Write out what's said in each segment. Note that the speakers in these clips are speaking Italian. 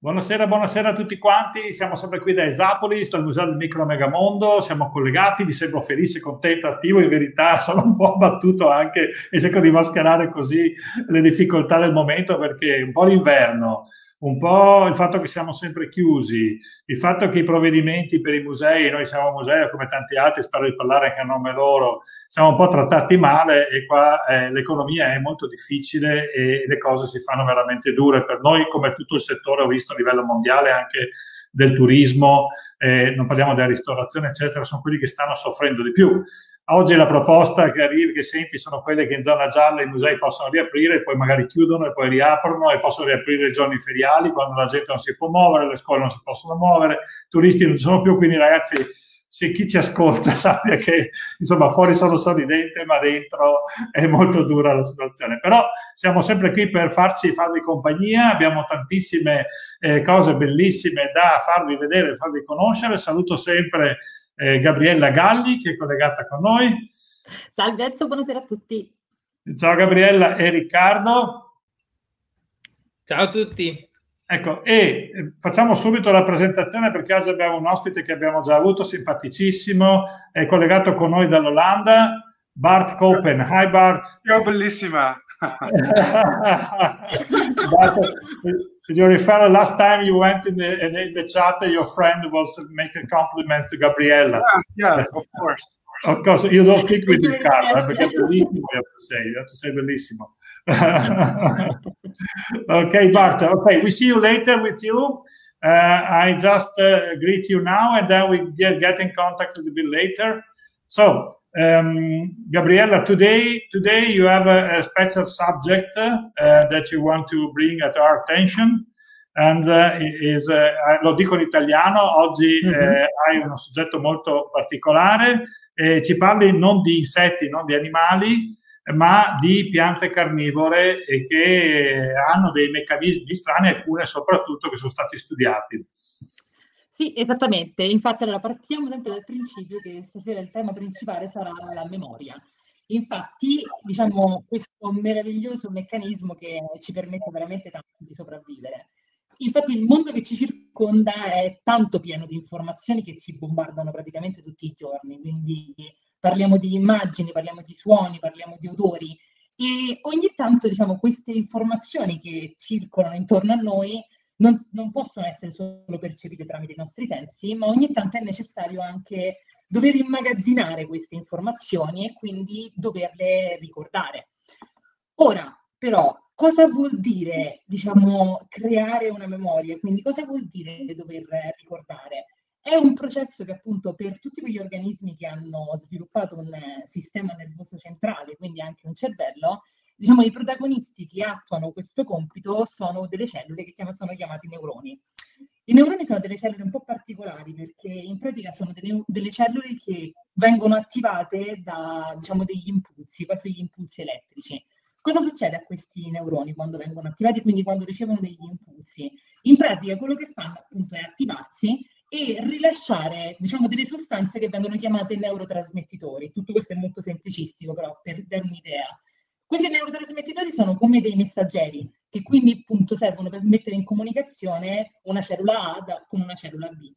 Buonasera, buonasera a tutti quanti, siamo sempre qui da Esapolis, dal Museo del Micro Megamondo, siamo collegati, vi sembro felice, contento, attivo, in verità sono un po' abbattuto anche e cerco di mascherare così le difficoltà del momento perché un po' l'inverno, un po' il fatto che siamo sempre chiusi, il fatto che i provvedimenti per i musei, noi siamo un museo come tanti altri, spero di parlare anche a nome loro, siamo un po' trattati male e qua l'economia è molto difficile e le cose si fanno veramente dure per noi come tutto il settore, ho visto a livello mondiale anche del turismo, non parliamo della ristorazione eccetera, sono quelli che stanno soffrendo di più. Oggi la proposta che arrivi, che senti, sono quelle che in zona gialla i musei possono riaprire, poi magari chiudono e poi riaprono e possono riaprire i giorni feriali quando la gente non si può muovere, le scuole non si possono muovere, i turisti non ci sono più, quindi ragazzi, se chi ci ascolta sappia che insomma fuori sono sorridente, ma dentro è molto dura la situazione. Però siamo sempre qui per farvi compagnia, abbiamo tantissime cose bellissime da farvi vedere, farvi conoscere. Saluto sempre Gabriella Galli che è collegata con noi. Salve Ezio, buonasera a tutti. Ciao Gabriella e Riccardo. Ciao a tutti. Ecco, e facciamo subito la presentazione perché oggi abbiamo un ospite che abbiamo già avuto, simpaticissimo, è collegato con noi dall'Olanda, Bart Koppen. Hi Bart. Ciao bellissima. But, you refer last time you went in the chat, your friend was making compliments to Gabriella. Yes, of course. Of course, you don't speak with Riccardo, perché è bellissimo, you have to say bellissimo. Okay, Bart. Okay, we see you later with you. I just greet you now, and then we get in contact a little bit later. So, Gabriella, today you have a special subject that you want to bring at our attention, and lo dico in italiano. Oggi hai uno soggetto molto particolare. Ci parli non di insetti, non di animali, ma di piante carnivore e che hanno dei meccanismi strani, alcune soprattutto che sono stati studiati. Sì, esattamente. Infatti, allora partiamo sempre dal principio che stasera il tema principale sarà la memoria. Infatti, diciamo, questo meraviglioso meccanismo che ci permette veramente tanto di sopravvivere. Infatti, il mondo che ci circonda è tanto pieno di informazioni che ci bombardano praticamente tutti i giorni, quindi parliamo di immagini, parliamo di suoni, parliamo di odori e ogni tanto, diciamo, queste informazioni che circolano intorno a noi non possono essere solo percepite tramite i nostri sensi, ma ogni tanto è necessario anche dover immagazzinare queste informazioni e quindi doverle ricordare. Ora, però, cosa vuol dire, diciamo, creare una memoria? Quindi cosa vuol dire dover ricordare? È un processo che appunto per tutti quegli organismi che hanno sviluppato un sistema nervoso centrale, quindi anche un cervello, diciamo i protagonisti che attuano questo compito sono delle cellule che sono chiamate neuroni. I neuroni sono delle cellule un po' particolari perché in pratica sono delle cellule che vengono attivate da, diciamo, degli impulsi, quasi degli impulsi elettrici. Cosa succede a questi neuroni quando vengono attivati, quindi quando ricevono degli impulsi? In pratica quello che fanno appunto è attivarsi e rilasciare, diciamo, delle sostanze che vengono chiamate neurotrasmettitori. Tutto questo è molto semplicistico, però per dare un'idea. Questi neurotrasmettitori sono come dei messaggeri che quindi appunto servono per mettere in comunicazione una cellula A con una cellula B.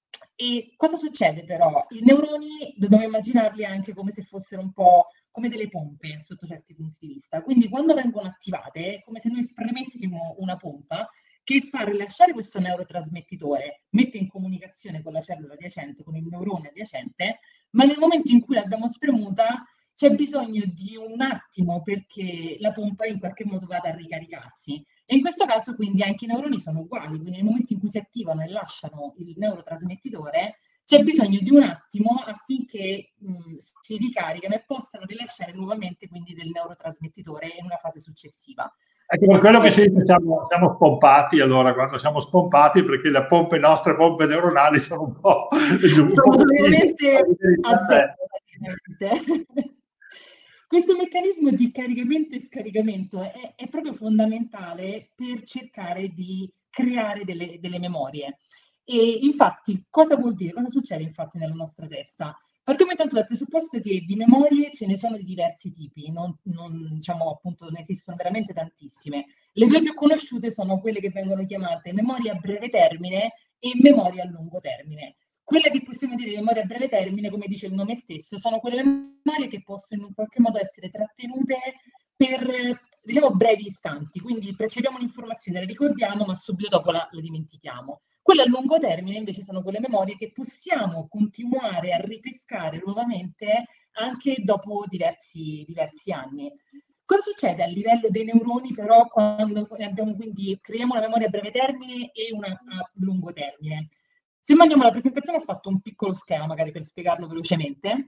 E cosa succede però? I neuroni dobbiamo immaginarli anche come se fossero un po' come delle pompe sotto certi punti di vista. Quindi quando vengono attivate è come se noi spremessimo una pompa che fa rilasciare questo neurotrasmettitore, mette in comunicazione con la cellula adiacente, con il neurone adiacente, ma nel momento in cui l'abbiamo spremuta c'è bisogno di un attimo perché la pompa in qualche modo vada a ricaricarsi. E in questo caso quindi anche i neuroni sono uguali, quindi nel momento in cui si attivano e lasciano il neurotrasmettitore c'è bisogno di un attimo affinché si ricaricano e possano rilasciare nuovamente quindi del neurotrasmettitore in una fase successiva. Ecco, per quello che si dice siamo spompati, allora, quando siamo spompati, perché le nostre pompe neuronali sono un po' giù. Sono veramente a zero, praticamente. Questo meccanismo di caricamento e scaricamento è proprio fondamentale per cercare di creare delle memorie. E infatti, cosa vuol dire? Cosa succede infatti nella nostra testa? Partiamo intanto dal presupposto che di memorie ce ne sono di diversi tipi, diciamo appunto ne esistono veramente tantissime. Le due più conosciute sono quelle che vengono chiamate memoria a breve termine e memoria a lungo termine. Quella che possiamo dire memoria a breve termine, come dice il nome stesso, sono quelle memorie che possono in qualche modo essere trattenute per, diciamo, brevi istanti, quindi percepiamo un'informazione, la ricordiamo, ma subito dopo la dimentichiamo. Quelle a lungo termine invece sono quelle memorie che possiamo continuare a ripescare nuovamente anche dopo diversi anni. Cosa succede a livello dei neuroni però quando abbiamo, quindi creiamo una memoria a breve termine e una a lungo termine? Se mandiamo la presentazione ho fatto un piccolo schema magari per spiegarlo velocemente.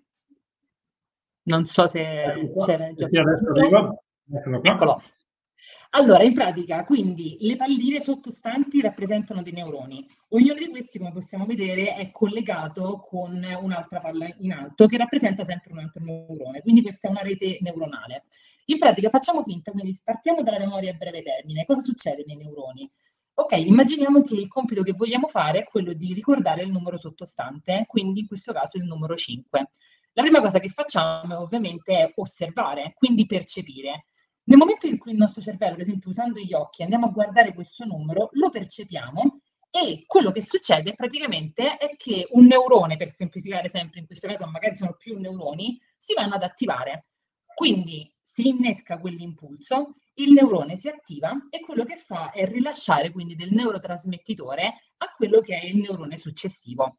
Non so se c'era già pronto. Eccolo. Allora, in pratica, quindi, le palline sottostanti rappresentano dei neuroni. Ognuno di questi, come possiamo vedere, è collegato con un'altra palla in alto che rappresenta sempre un altro neurone. Quindi questa è una rete neuronale. In pratica, facciamo finta, quindi partiamo dalla memoria a breve termine. Cosa succede nei neuroni? Ok, immaginiamo che il compito che vogliamo fare è quello di ricordare il numero sottostante, quindi in questo caso il numero 5. La prima cosa che facciamo ovviamente è osservare, quindi percepire. Nel momento in cui il nostro cervello, per esempio usando gli occhi, andiamo a guardare questo numero, lo percepiamo e quello che succede praticamente è che un neurone, per semplificare sempre, in questo caso magari sono più neuroni, si vanno ad attivare. Quindi si innesca quell'impulso, il neurone si attiva e quello che fa è rilasciare quindi del neurotrasmettitore a quello che è il neurone successivo.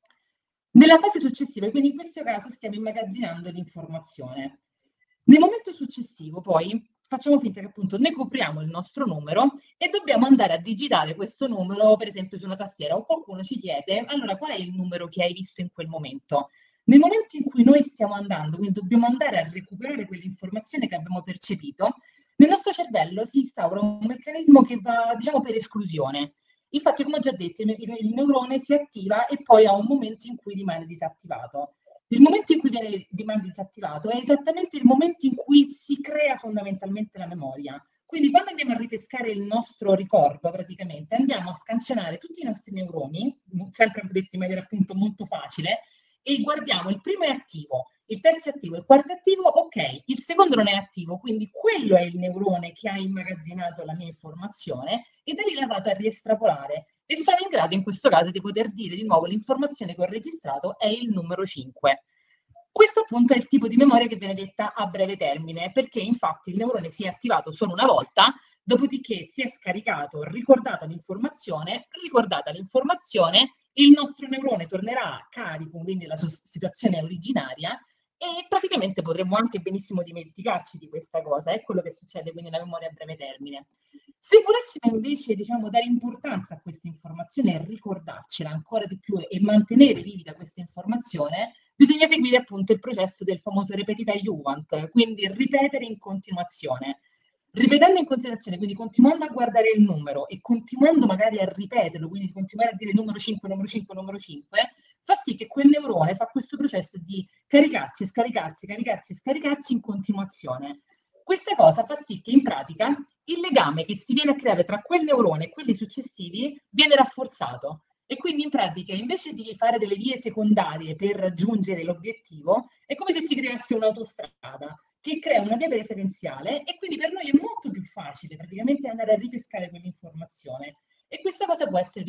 Nella fase successiva, quindi in questo caso stiamo immagazzinando l'informazione. Nel momento successivo poi facciamo finta che appunto ne copriamo il nostro numero e dobbiamo andare a digitare questo numero per esempio su una tastiera o qualcuno ci chiede allora qual è il numero che hai visto in quel momento. Nel momento in cui noi stiamo andando, quindi dobbiamo andare a recuperare quell'informazione che abbiamo percepito, nel nostro cervello si instaura un meccanismo che va, diciamo, per esclusione. Infatti, come ho già detto, il neurone si attiva e poi ha un momento in cui rimane disattivato. Il momento in cui rimane disattivato è esattamente il momento in cui si crea fondamentalmente la memoria. Quindi quando andiamo a ripescare il nostro ricordo, praticamente, andiamo a scansionare tutti i nostri neuroni, sempre detto in maniera appunto molto facile, e guardiamo, il primo è attivo, il terzo è attivo, il quarto è attivo, ok, il secondo non è attivo, quindi quello è il neurone che ha immagazzinato la mia informazione e da lì la vado a riestrapolare e sono in grado in questo caso di poter dire di nuovo l'informazione che ho registrato è il numero 5. Questo appunto è il tipo di memoria che viene detta a breve termine, perché infatti il neurone si è attivato solo una volta, dopodiché si è scaricato, ricordata l'informazione, il nostro neurone tornerà carico, quindi la sua situazione originaria, e praticamente potremmo anche benissimo dimenticarci di questa cosa, è quello che succede quindi nella memoria a breve termine. Se volessimo invece, diciamo, dare importanza a questa informazione e ricordarcela ancora di più e mantenere vivida questa informazione, bisogna seguire appunto il processo del famoso repetita iuvant, quindi ripetere in continuazione. Ripetendo in continuazione, quindi continuando a guardare il numero e continuando magari a ripeterlo, quindi continuare a dire numero 5, numero 5, numero 5, fa sì che quel neurone fa questo processo di caricarsi, scaricarsi, caricarsi e scaricarsi in continuazione. Questa cosa fa sì che in pratica il legame che si viene a creare tra quel neurone e quelli successivi viene rafforzato. E quindi in pratica invece di fare delle vie secondarie per raggiungere l'obiettivo, è come se si creasse un'autostrada che crea una via preferenziale e quindi per noi è molto più facile praticamente andare a ripescare quell'informazione. E questa cosa può essere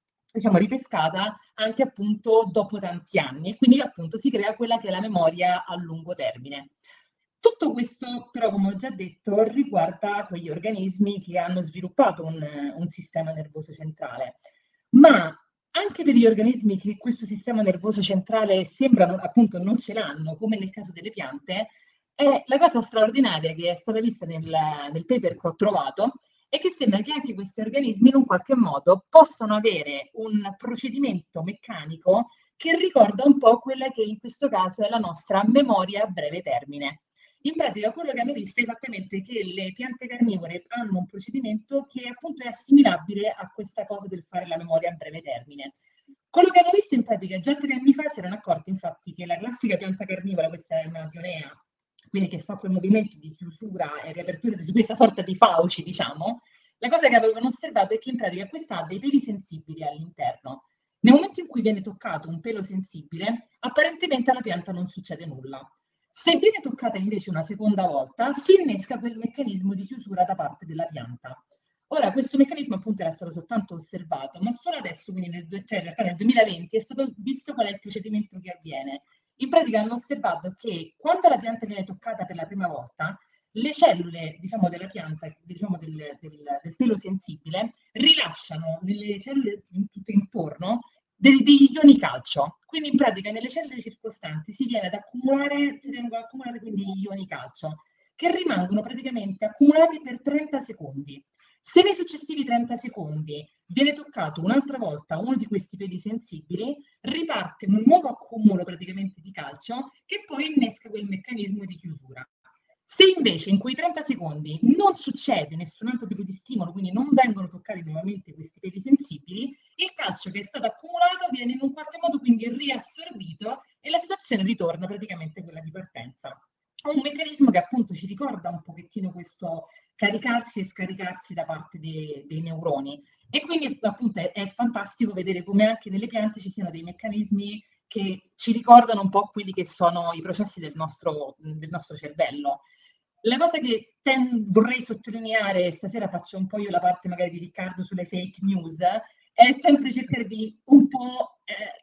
ripescata anche appunto dopo tanti anni e quindi appunto si crea quella che è la memoria a lungo termine. Tutto questo però, come ho già detto, riguarda quegli organismi che hanno sviluppato un sistema nervoso centrale, ma anche per gli organismi che questo sistema nervoso centrale sembrano appunto non ce l'hanno, come nel caso delle piante, la cosa straordinaria che è stata vista nel paper che ho trovato è che sembra che anche questi organismi in un qualche modo possono avere un procedimento meccanico che ricorda un po' quella che in questo caso è la nostra memoria a breve termine. In pratica quello che hanno visto è esattamente che le piante carnivore hanno un procedimento che appunto è assimilabile a questa cosa del fare la memoria a breve termine. Quello che hanno visto in pratica già 3 anni fa si erano accorti infatti che la classica pianta carnivora, questa è una dionea, quindi che fa quel movimento di chiusura e riapertura di questa sorta di fauci, diciamo, la cosa che avevano osservato è che in pratica questa ha dei peli sensibili all'interno. Nel momento in cui viene toccato un pelo sensibile, apparentemente alla pianta non succede nulla. Se viene toccata invece una seconda volta, si innesca quel meccanismo di chiusura da parte della pianta. Ora, questo meccanismo appunto era stato soltanto osservato, ma solo adesso, quindi in realtà nel 2020, è stato visto qual è il procedimento che avviene. In pratica hanno osservato che quando la pianta viene toccata per la prima volta, le cellule, diciamo, della pianta, diciamo del telo sensibile, rilasciano nelle cellule tutte intorno degli ioni calcio. Quindi in pratica nelle cellule circostanti si vengono ad accumulare quindi gli ioni calcio, che rimangono praticamente accumulati per 30 secondi. Se nei successivi 30 secondi viene toccato un'altra volta uno di questi peli sensibili, riparte un nuovo accumulo praticamente di calcio che poi innesca quel meccanismo di chiusura. Se invece in quei 30 secondi non succede nessun altro tipo di stimolo, quindi non vengono toccati nuovamente questi peli sensibili, il calcio che è stato accumulato viene in un qualche modo quindi riassorbito e la situazione ritorna praticamente a quella di partenza. È un meccanismo che appunto ci ricorda un pochettino questo caricarsi e scaricarsi da parte dei neuroni. E quindi appunto è fantastico vedere come anche nelle piante ci siano dei meccanismi che ci ricordano un po' quelli che sono i processi del nostro cervello. La cosa che vorrei sottolineare, stasera faccio un po' io la parte magari di Riccardo sulle fake news, è sempre cercare di un po'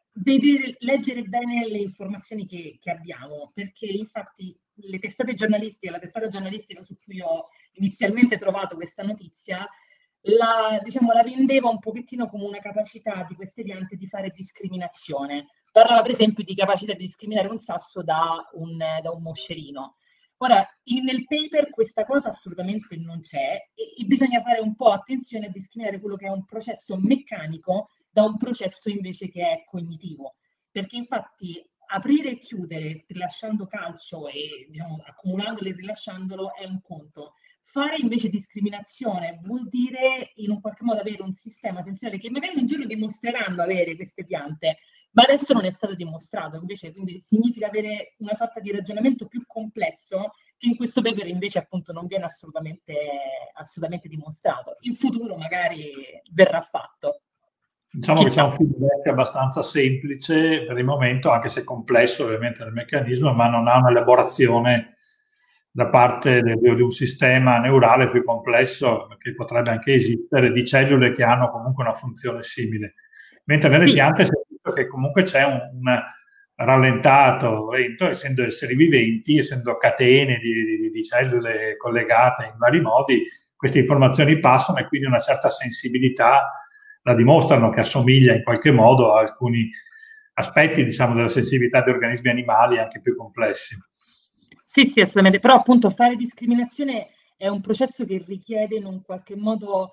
leggere bene le informazioni che abbiamo, perché infatti le testate giornalistiche, la testata giornalistica su cui ho inizialmente trovato questa notizia, la vendeva un pochettino come una capacità di queste piante di fare discriminazione. Parlava per esempio di capacità di discriminare un sasso da un moscerino. Ora, nel paper questa cosa assolutamente non c'è e bisogna fare un po' attenzione a discriminare quello che è un processo meccanico da un processo invece che è cognitivo, perché infatti aprire e chiudere rilasciando calcio e accumulandolo e rilasciandolo è un conto. Fare invece discriminazione vuol dire in un qualche modo avere un sistema sensoriale che magari un giorno dimostreranno avere queste piante, ma adesso non è stato dimostrato, invece quindi significa avere una sorta di ragionamento più complesso che in questo paper invece appunto non viene assolutamente dimostrato. In futuro magari verrà fatto. Diciamo che c'è un feedback abbastanza semplice per il momento, anche se complesso ovviamente nel meccanismo, ma non ha un'elaborazione da parte di un sistema neurale più complesso che potrebbe anche esistere, di cellule che hanno comunque una funzione simile. Mentre nelle piante si è visto che comunque c'è un rallentato, lento, essendo esseri viventi, essendo catene di cellule collegate in vari modi, queste informazioni passano e quindi una certa sensibilità la dimostrano, che assomiglia in qualche modo a alcuni aspetti, della sensibilità di organismi animali anche più complessi. Sì, assolutamente, però appunto fare discriminazione è un processo che richiede in un qualche modo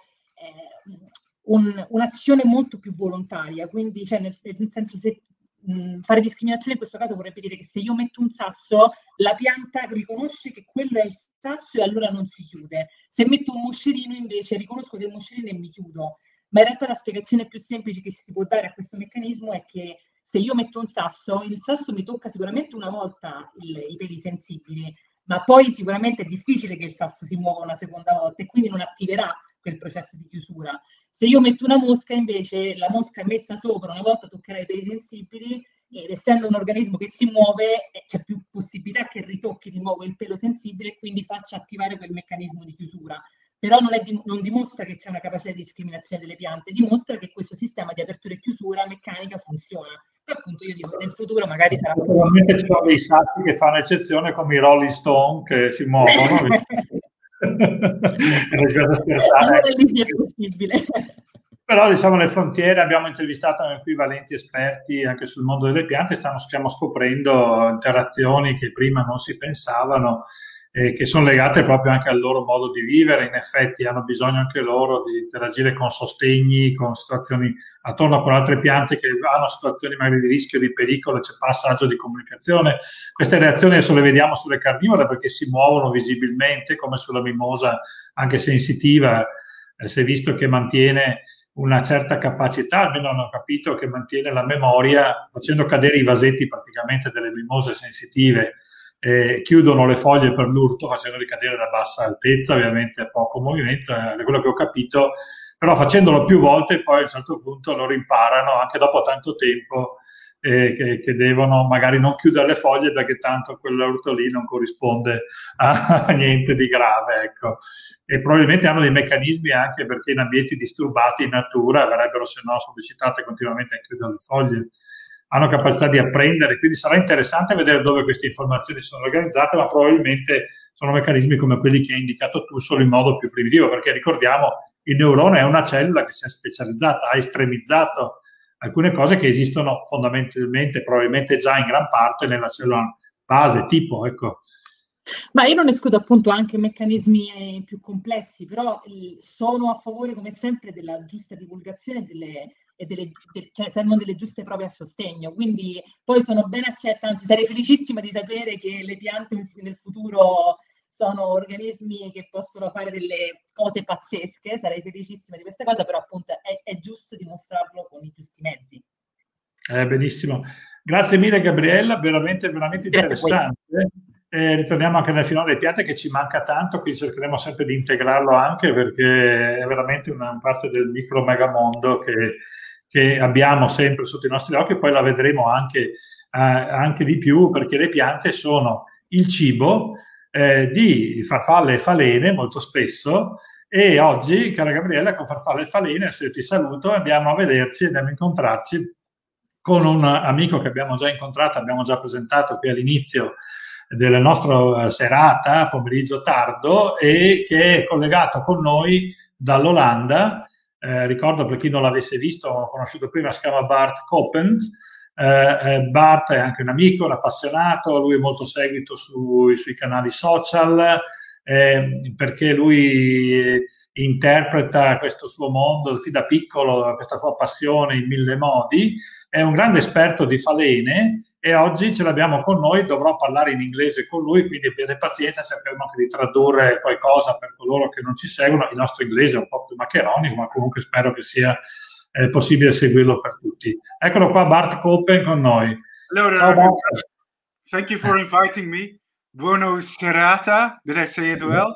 un'azione molto più volontaria, quindi nel senso se fare discriminazione in questo caso vorrebbe dire che se io metto un sasso, la pianta riconosce che quello è il sasso e allora non si chiude. Se metto un moscerino invece riconosco che è il moscerino e mi chiudo. Ma in realtà la spiegazione più semplice che si può dare a questo meccanismo è che se io metto un sasso, il sasso mi tocca sicuramente una volta i peli sensibili, ma poi sicuramente è difficile che il sasso si muova una seconda volta e quindi non attiverà quel processo di chiusura. Se io metto una mosca invece, la mosca è messa sopra, una volta toccherà i peli sensibili ed essendo un organismo che si muove c'è più possibilità che ritocchi di nuovo il pelo sensibile e quindi faccia attivare quel meccanismo di chiusura. Però non dimostra che c'è una capacità di discriminazione delle piante, dimostra che questo sistema di apertura e chiusura meccanica funziona. Però appunto io dico, nel futuro magari sarà possibile. Naturalmente ci sono dei sassi che fanno eccezione, come i Rolling Stone, che si muovono. Allora lì sia possibile. Però le frontiere, abbiamo intervistato equivalenti esperti anche sul mondo delle piante, stiamo scoprendo interazioni che prima non si pensavano, che sono legate proprio anche al loro modo di vivere. In effetti hanno bisogno anche loro di interagire con sostegni, con situazioni attorno con altre piante che hanno situazioni magari di rischio, di pericolo, c'è passaggio di comunicazione. Queste reazioni adesso le vediamo sulle carnivore perché si muovono visibilmente, come sulla mimosa anche sensitiva, si è visto che mantiene una certa capacità, almeno hanno capito che mantiene la memoria, facendo cadere i vasetti praticamente delle mimose sensitive. Chiudono le foglie per l'urto facendoli cadere da bassa altezza, ovviamente a poco movimento. Da quello che ho capito però facendolo più volte poi a un certo punto loro imparano, anche dopo tanto tempo, che devono magari non chiudere le foglie perché tanto quell'urto lì non corrisponde a niente di grave, ecco. E probabilmente hanno dei meccanismi anche perché in ambienti disturbati in natura verrebbero se no sollecitate continuamente a chiudere le foglie, hanno capacità di apprendere, quindi sarà interessante vedere dove queste informazioni sono organizzate, ma probabilmente sono meccanismi come quelli che hai indicato tu, solo in modo più primitivo, perché ricordiamo il neurone è una cellula che si è specializzata, ha estremizzato alcune cose che esistono fondamentalmente, probabilmente già in gran parte nella cellula base, tipo, ecco. Ma io non escludo appunto anche meccanismi più complessi, però sono a favore, come sempre, della giusta divulgazione cioè servono delle giuste prove a sostegno, quindi poi sono ben accetta, anzi sarei felicissima di sapere che le piante nel futuro sono organismi che possono fare delle cose pazzesche, sarei felicissima di questa cosa, però appunto è giusto dimostrarlo con i giusti mezzi. Benissimo, grazie mille Gabriella, veramente interessante. Ritorniamo anche nel filone delle piante che ci manca tanto, quindi cercheremo sempre di integrarlo anche perché è veramente una parte del micro megamondo che abbiamo sempre sotto i nostri occhi, e poi la vedremo anche di più, perché le piante sono il cibo di farfalle e falene molto spesso, e oggi, cara Gabriella, con farfalle e falene, se ti saluto, andiamo a incontrarci con un amico che abbiamo già incontrato, abbiamo già presentato qui all'inizio della nostra serata, pomeriggio tardo, e che è collegato con noi dall'Olanda. Ricordo, per chi non l'avesse visto, ho conosciuto prima, si chiama Bart Coppens. Bart è anche un amico, un appassionato, lui è molto seguito sui canali social, perché lui interpreta questo suo mondo fin da piccolo, questa sua passione in mille modi, è un grande esperto di falene, e oggi ce l'abbiamo con noi. Dovrò parlare in inglese con lui, quindi abbiate pazienza, cercheremo anche di tradurre qualcosa per coloro che non ci seguono. Il nostro inglese è un po' più maccheronico, ma comunque spero che sia possibile seguirlo per tutti. Eccolo qua, Bart Koppen con noi. Hello, ciao Bart. Thank you for inviting me. Buona serata, did I say it well?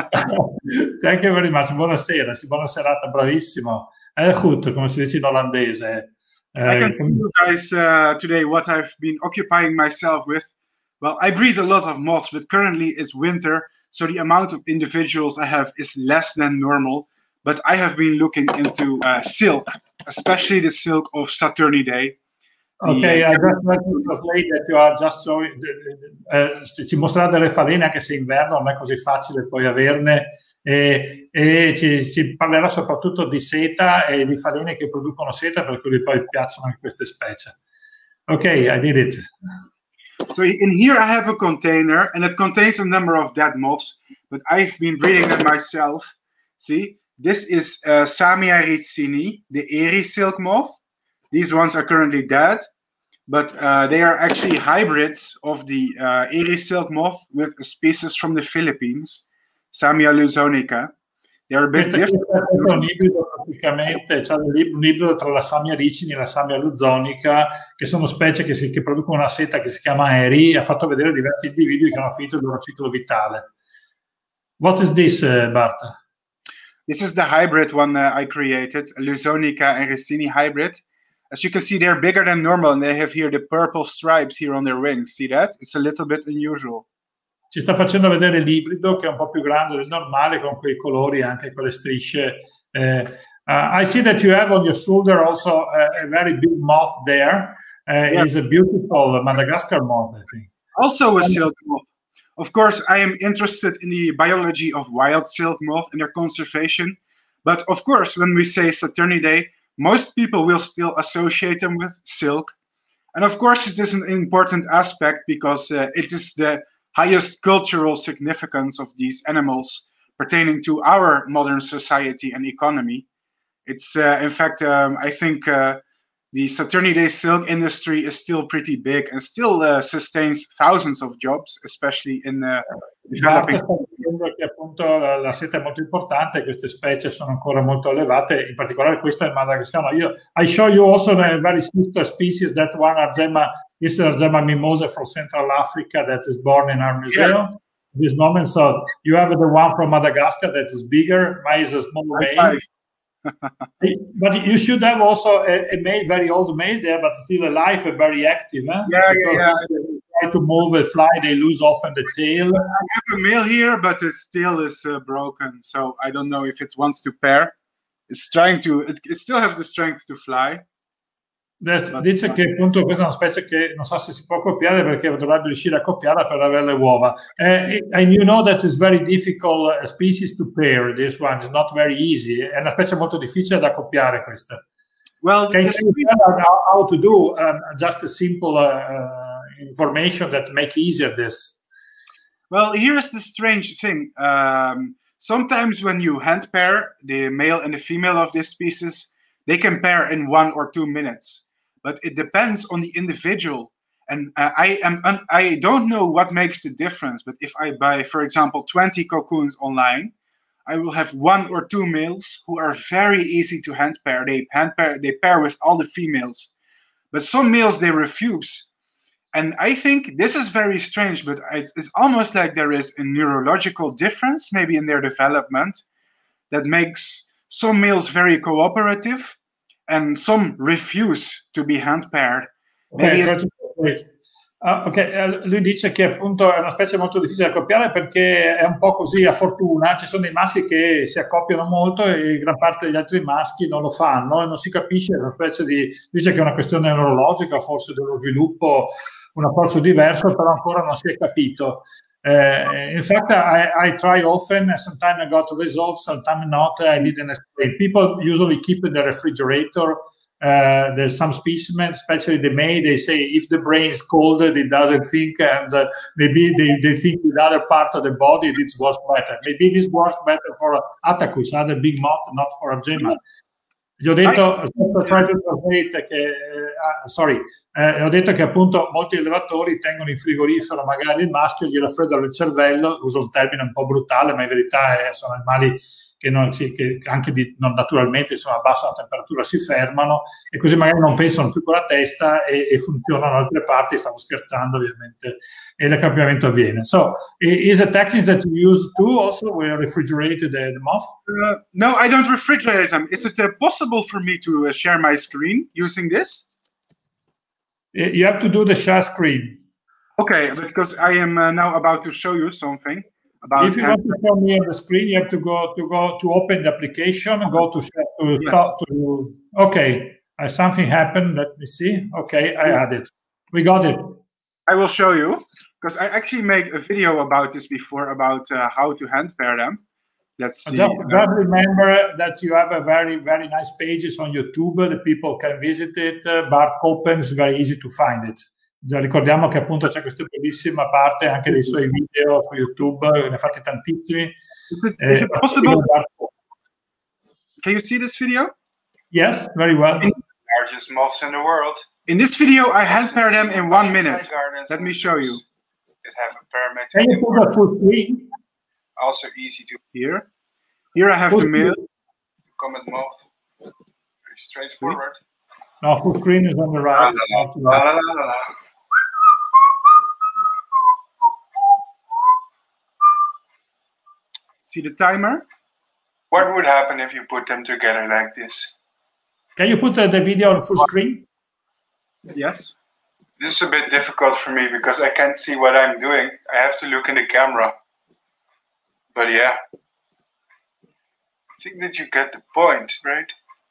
Thank you very much, buonasera, sì, buona serata, bravissimo. Goed, come si dice in olandese. I can tell you guys today what I've been occupying myself with. Well, I breed a lot of moths, but currently it's winter, so the amount of individuals I have is less than normal. But I have been looking into silk, especially the silk of Saturnidae. Ok, I just want to translate that you are just showing, ci mostrate delle falene, anche se inverno non è così facile poi averne, e ci parlerà soprattutto di seta e di falene che producono seta, per cui poi piacciono anche queste specie. Ok, I did it. So in here I have a container, and it contains a number of dead moths, but I've been breeding them myself. See, this is Samia ricini, the Eri silk moth. These ones are currently dead, but they are actually hybrids of the Eri silk moth with a species from the Philippines, Samia luzonica. They are a bit different. Questo è un ibrido, praticamente, c'è un ibrido tra la Samia ricini e la Samia luzonica, che sono specie che producono una seta che si chiama Eri. Ha fatto vedere diversi individui che hanno finito il loro ciclo vitale. What is this, Bart? This is the hybrid one I created, a luzonica and ricini hybrid. As you can see, they're bigger than normal, and they have here the purple stripes here on their wings. See that? It's a little bit unusual. Ci sta facendo vedere l'ibrido, che è un po' più grande del normale, con quei colori, anche quelle strisce. I see that you have on your shoulder also a very big moth there. Yeah. It's a beautiful Madagascar moth, I think. Also a silk moth. Of course, I am interested in the biology of wild silk moth and their conservation. But of course, when we say Saturnidae, most people will still associate them with silk. And of course, it is an important aspect because it is the highest cultural significance of these animals pertaining to our modern society and economy. It's, in fact, I think the Saturnidae silk industry is still pretty big and still sustains thousands of jobs, especially in developing. Che appunto la seta è molto importante, queste specie sono ancora molto elevate, in particolare questa è il Madagascar. I show you also a very sister species, that one is Argema mimosa from Central Africa that is born in our museum. Yes. At this moment, so you have the one from Madagascar that is bigger. Mine is a small male. But you should have also a male, very old male there, but still alive and very active. Huh? Yeah. They try to move a fly, they lose often the tail. I have a male here, but its tail is broken, so I don't know if it wants to pair. It's trying to. It still has the strength to fly. Dice che appunto questa è una specie che non so se si può accoppiare perché dovrebbe riuscire a accoppiarla per avere le uova. And you know that it's very difficult species to pair. This one is not very easy. È una specie molto difficile da accoppiare questa. Well, can you tell us how to do just a simple information that make easier this? Well, here's the strange thing. Sometimes when you hand pair the male and the female of this species, they can pair in 1 or 2 minutes. But it depends on the individual, and I don't know what makes the difference. But if I buy, for example, 20 cocoons online, I will have 1 or 2 males who are very easy to hand pair. They pair with all the females, but some males they refuse. And I think this is very strange. But it's almost like there is a neurological difference, maybe in their development, that makes some males very cooperative. And some refuse to be hand paired. Lui dice che appunto è una specie molto difficile da accoppiare perché è un po' così a fortuna, ci sono dei maschi che si accoppiano molto e gran parte degli altri maschi non lo fanno e non si capisce, è una specie di, dice che è una questione neurologica, forse dello sviluppo, un approccio diverso, però ancora non si è capito. In fact, I try often. Sometimes I got results, sometimes not. I didn't explain. People usually keep in the refrigerator. There's some specimens, especially the male. They say if the brain is cold, it doesn't think, and maybe they think with other part of the body it works better. Maybe this works better for Attacus, other big moth, not for a gemma. Gli ho detto, ho detto che appunto molti allevatori tengono in frigorifero magari il maschio, gli raffreddano il cervello, uso un termine un po' brutale, ma in verità sono animali che anche naturalmente insomma, a bassa temperatura si fermano e così magari non pensano più con la testa e funzionano altre parti, stavo scherzando ovviamente, e l'accoppiamento avviene. So, is a technique that you use too also where you refrigerate the moth? No, I don't refrigerate them. Is it possible for me to share my screen using this? You have to do the share screen. Okay, because I am now about to show you something. If you want to show me on the screen, you have to go to open the application, go to share to okay, something happened. Let me see. Okay, I had it. We got it. I will show you because I actually made a video about this before about how to hand pair them. Let's see. Just remember that you have a very nice pages on YouTube. The people can visit it. Bart Koppen is very easy to find it. Già ricordiamo che appunto c'è questa bellissima parte anche dei suoi video su YouTube, ne ha fatti tantissimi. Is it possible? Can you see this video? Yes, very well. Largest moths in the world. In this video, I hand pair them in 1 minute. Let me show you. That have a parameter. Can you put a full screen? Also easy to here. Here I have the male. Comet moth. Very straightforward. No, full screen is on the right. See the timer? What would happen if you put them together like this? Can you put the video on full screen? Yes. This is a bit difficult for me because I can't see what I'm doing. I have to look in the camera. But yeah. I think that you get the point, right?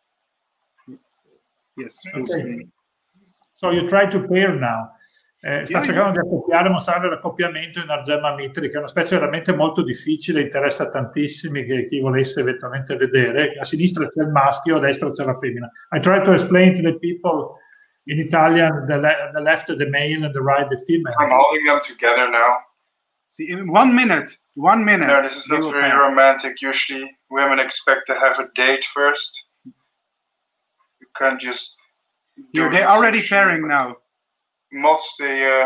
Yes. Okay. So you try to pair now. Sta cercando di accoppiare, mostrare l'accoppiamento in Argemma mitri, che è una specie veramente molto difficile, interessa tantissimi che chi volesse eventualmente vedere. A sinistra c'è il maschio, a destra c'è la femmina. I try to explain to the people in Italian, the left the male and the right the female. I'm holding them together now. See, in 1 minute. 1 minute. No, this is not very romantic. Usually women expect to have a date first. You can't just... They're already pairing now. Moths, they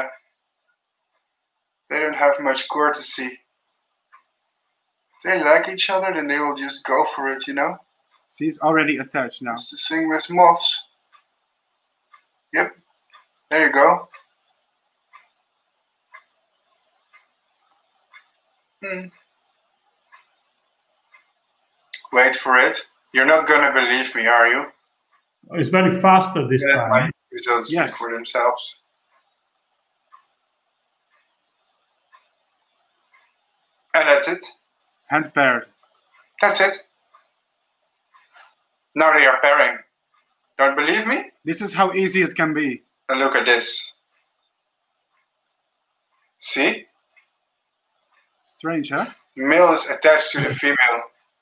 don't have much courtesy. If they like each other, then they will just go for it, you know? See, it's already attached now. It's the same with moths. Yep, there you go. Wait for it. You're not going to believe me, are you? It's very fast this Let time. my results speak for themselves. And that's it. Hand paired. That's it. Now they are pairing. Don't believe me? This is how easy it can be. And look at this. See? Strange, huh? Male is attached to the female.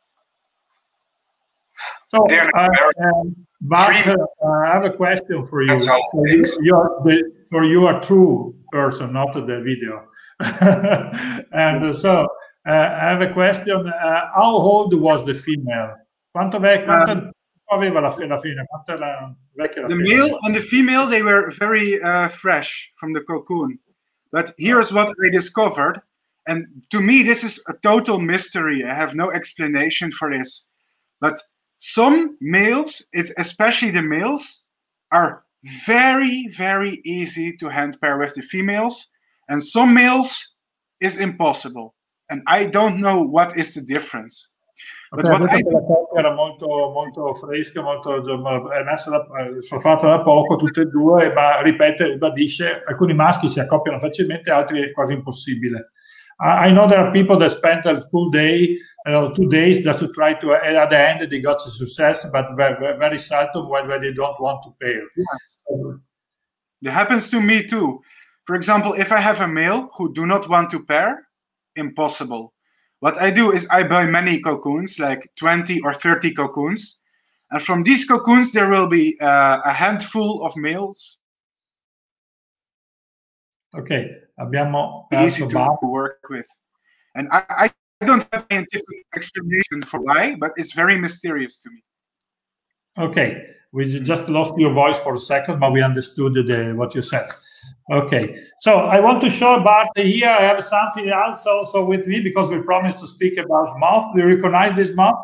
So, They're not pairing. Bart, I have a question for you. That's how For it is. you are a true person, not the video. And so, I have a question. How old was the female? Quanto aveva la femmina? Quanto era vecchia la The femmina? male and the female, they were very fresh from the cocoon. But here's what I discovered. And to me, this is a total mystery. I have no explanation for this. But some males, especially the males, are very, very easy to hand pair with the females. And some males is impossible. And I don't know what is the difference. But what I La coppia era molto fresca, molto sono fatta da poco tutte e due, ma ribadisce, alcuni maschi si accoppiano facilmente, altri è quasi impossibile. I know there are people that spent a full day, 2 days just to try to, at the end they got success, but very, very seldom when they don't want to pair. Yeah. It happens to me too. For example, if I have a male who do not want to pair, impossible. What I do is I buy many cocoons, like 20 or 30 cocoons. And from these cocoons, there will be a handful of males. Ok, abbiamo Easy perso to work with. And I don't have scientific explanation for why, but it's very mysterious to me. Okay, we just lost your voice for a second, but we understood what you said. Okay, so I want to show Bart here. I have something else also with me because we promised to speak about moth. Do you recognize this moth?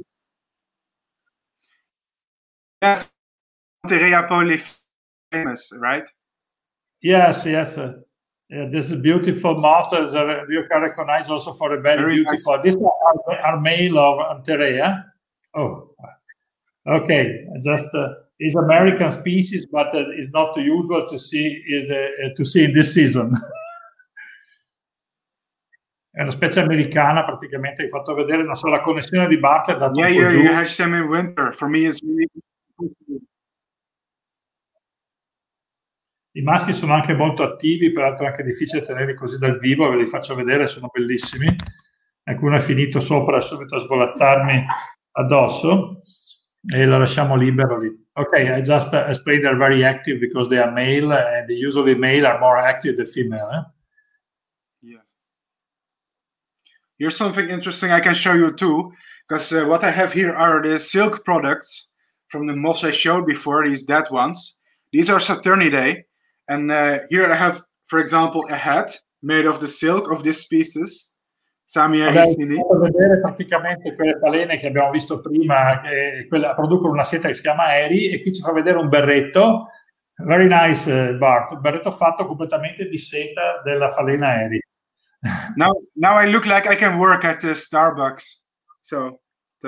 Yes, Monterea Poli famous, right? Yes, yes. Yeah, this is beautiful moth. You can recognize also for a very beautiful. Nice. This are male of Anterea. Oh, okay. Just is American species, but it's not usual to see in this season. È una specie americana, praticamente. Hai fatto vedere una sola connessione di Bart. Yeah, you hatch them in winter. For me, it's really. I maschi sono anche molto attivi, peraltro è anche difficile tenerli così dal vivo, ve li faccio vedere, sono bellissimi. Qualcuno è finito sopra subito a svolazzarmi addosso e lo lasciamo libero lì. Ok, I just explained they're very active because they are male and usually male are more active than female. Yeah. Here's something interesting I can show you too, because what I have here are the silk products from the moths I showed before, these dead ones. These are Saturnidae. And here I have, for example, a hat made of the silk of this species, Samia ricini. Per vedere praticamente quelle falene che abbiamo visto prima, che producono una seta che si chiama Eri, e qui ci fa vedere un berretto. Very nice, Bart. Un berretto fatto completamente di seta della falena Eri. Now I look like I can work at the Starbucks. So,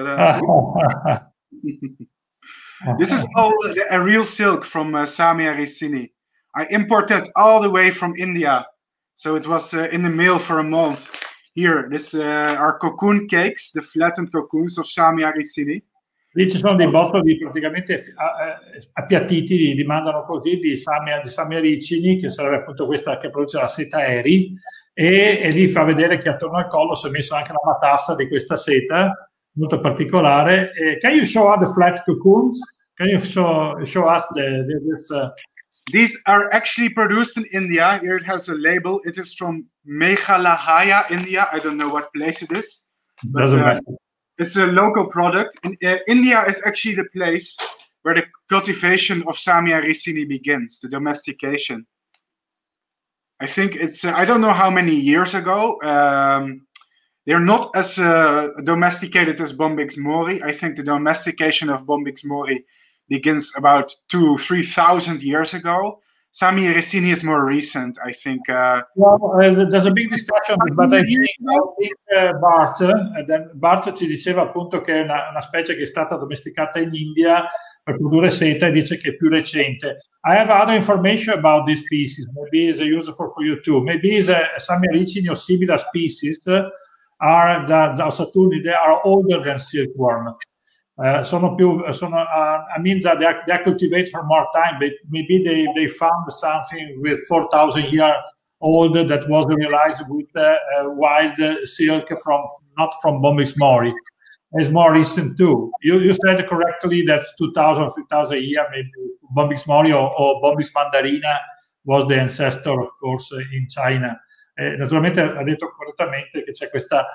this is all a real silk from Samia ricini. I imported all the way from India, so it was in the mail for a month. Here, this are cocoon cakes, the flattened cocoons of Samia ricini. Lì ci sono dei bottoli praticamente appiattiti, li mandano così, di Samia ricini, che sarebbe appunto questa che produce la seta Eri, e lì fa vedere che attorno al collo si è messo anche la matassa di questa seta, molto particolare. Can you show us the flat cocoons? Can you show us this? These are actually produced in India. Here it has a label. It is from Meghalaya, India. I don't know what place it is. Doesn't matter. It's a local product. India is actually the place where the cultivation of Samia ricini begins, the domestication. I think it's, I don't know how many years ago. They're not as domesticated as Bombyx mori. I think the domestication of Bombyx mori begins about 2,000 to 3,000 years ago. Sammy Resini is more recent, I think. There's a big discussion, but I think Bart ci diceva appunto che è una specie che è stata domesticata in India per produrre seta e dice che è più recente. I have other information about this species. Maybe it's useful for you too. Maybe Sammy Resini or similar species are the Saturni. They are older than silkworm. I mean that they are cultivated for more time, but maybe they found something with 4,000 years old that was realized with wild silk not from Bombyx mori. It's more recent too. You said correctly that 2,000, 3,000 years, maybe Bombyx mori or Bombyx mandarina was the ancestor, of course, in China. Naturalmente ha detto correttamente che c'è questa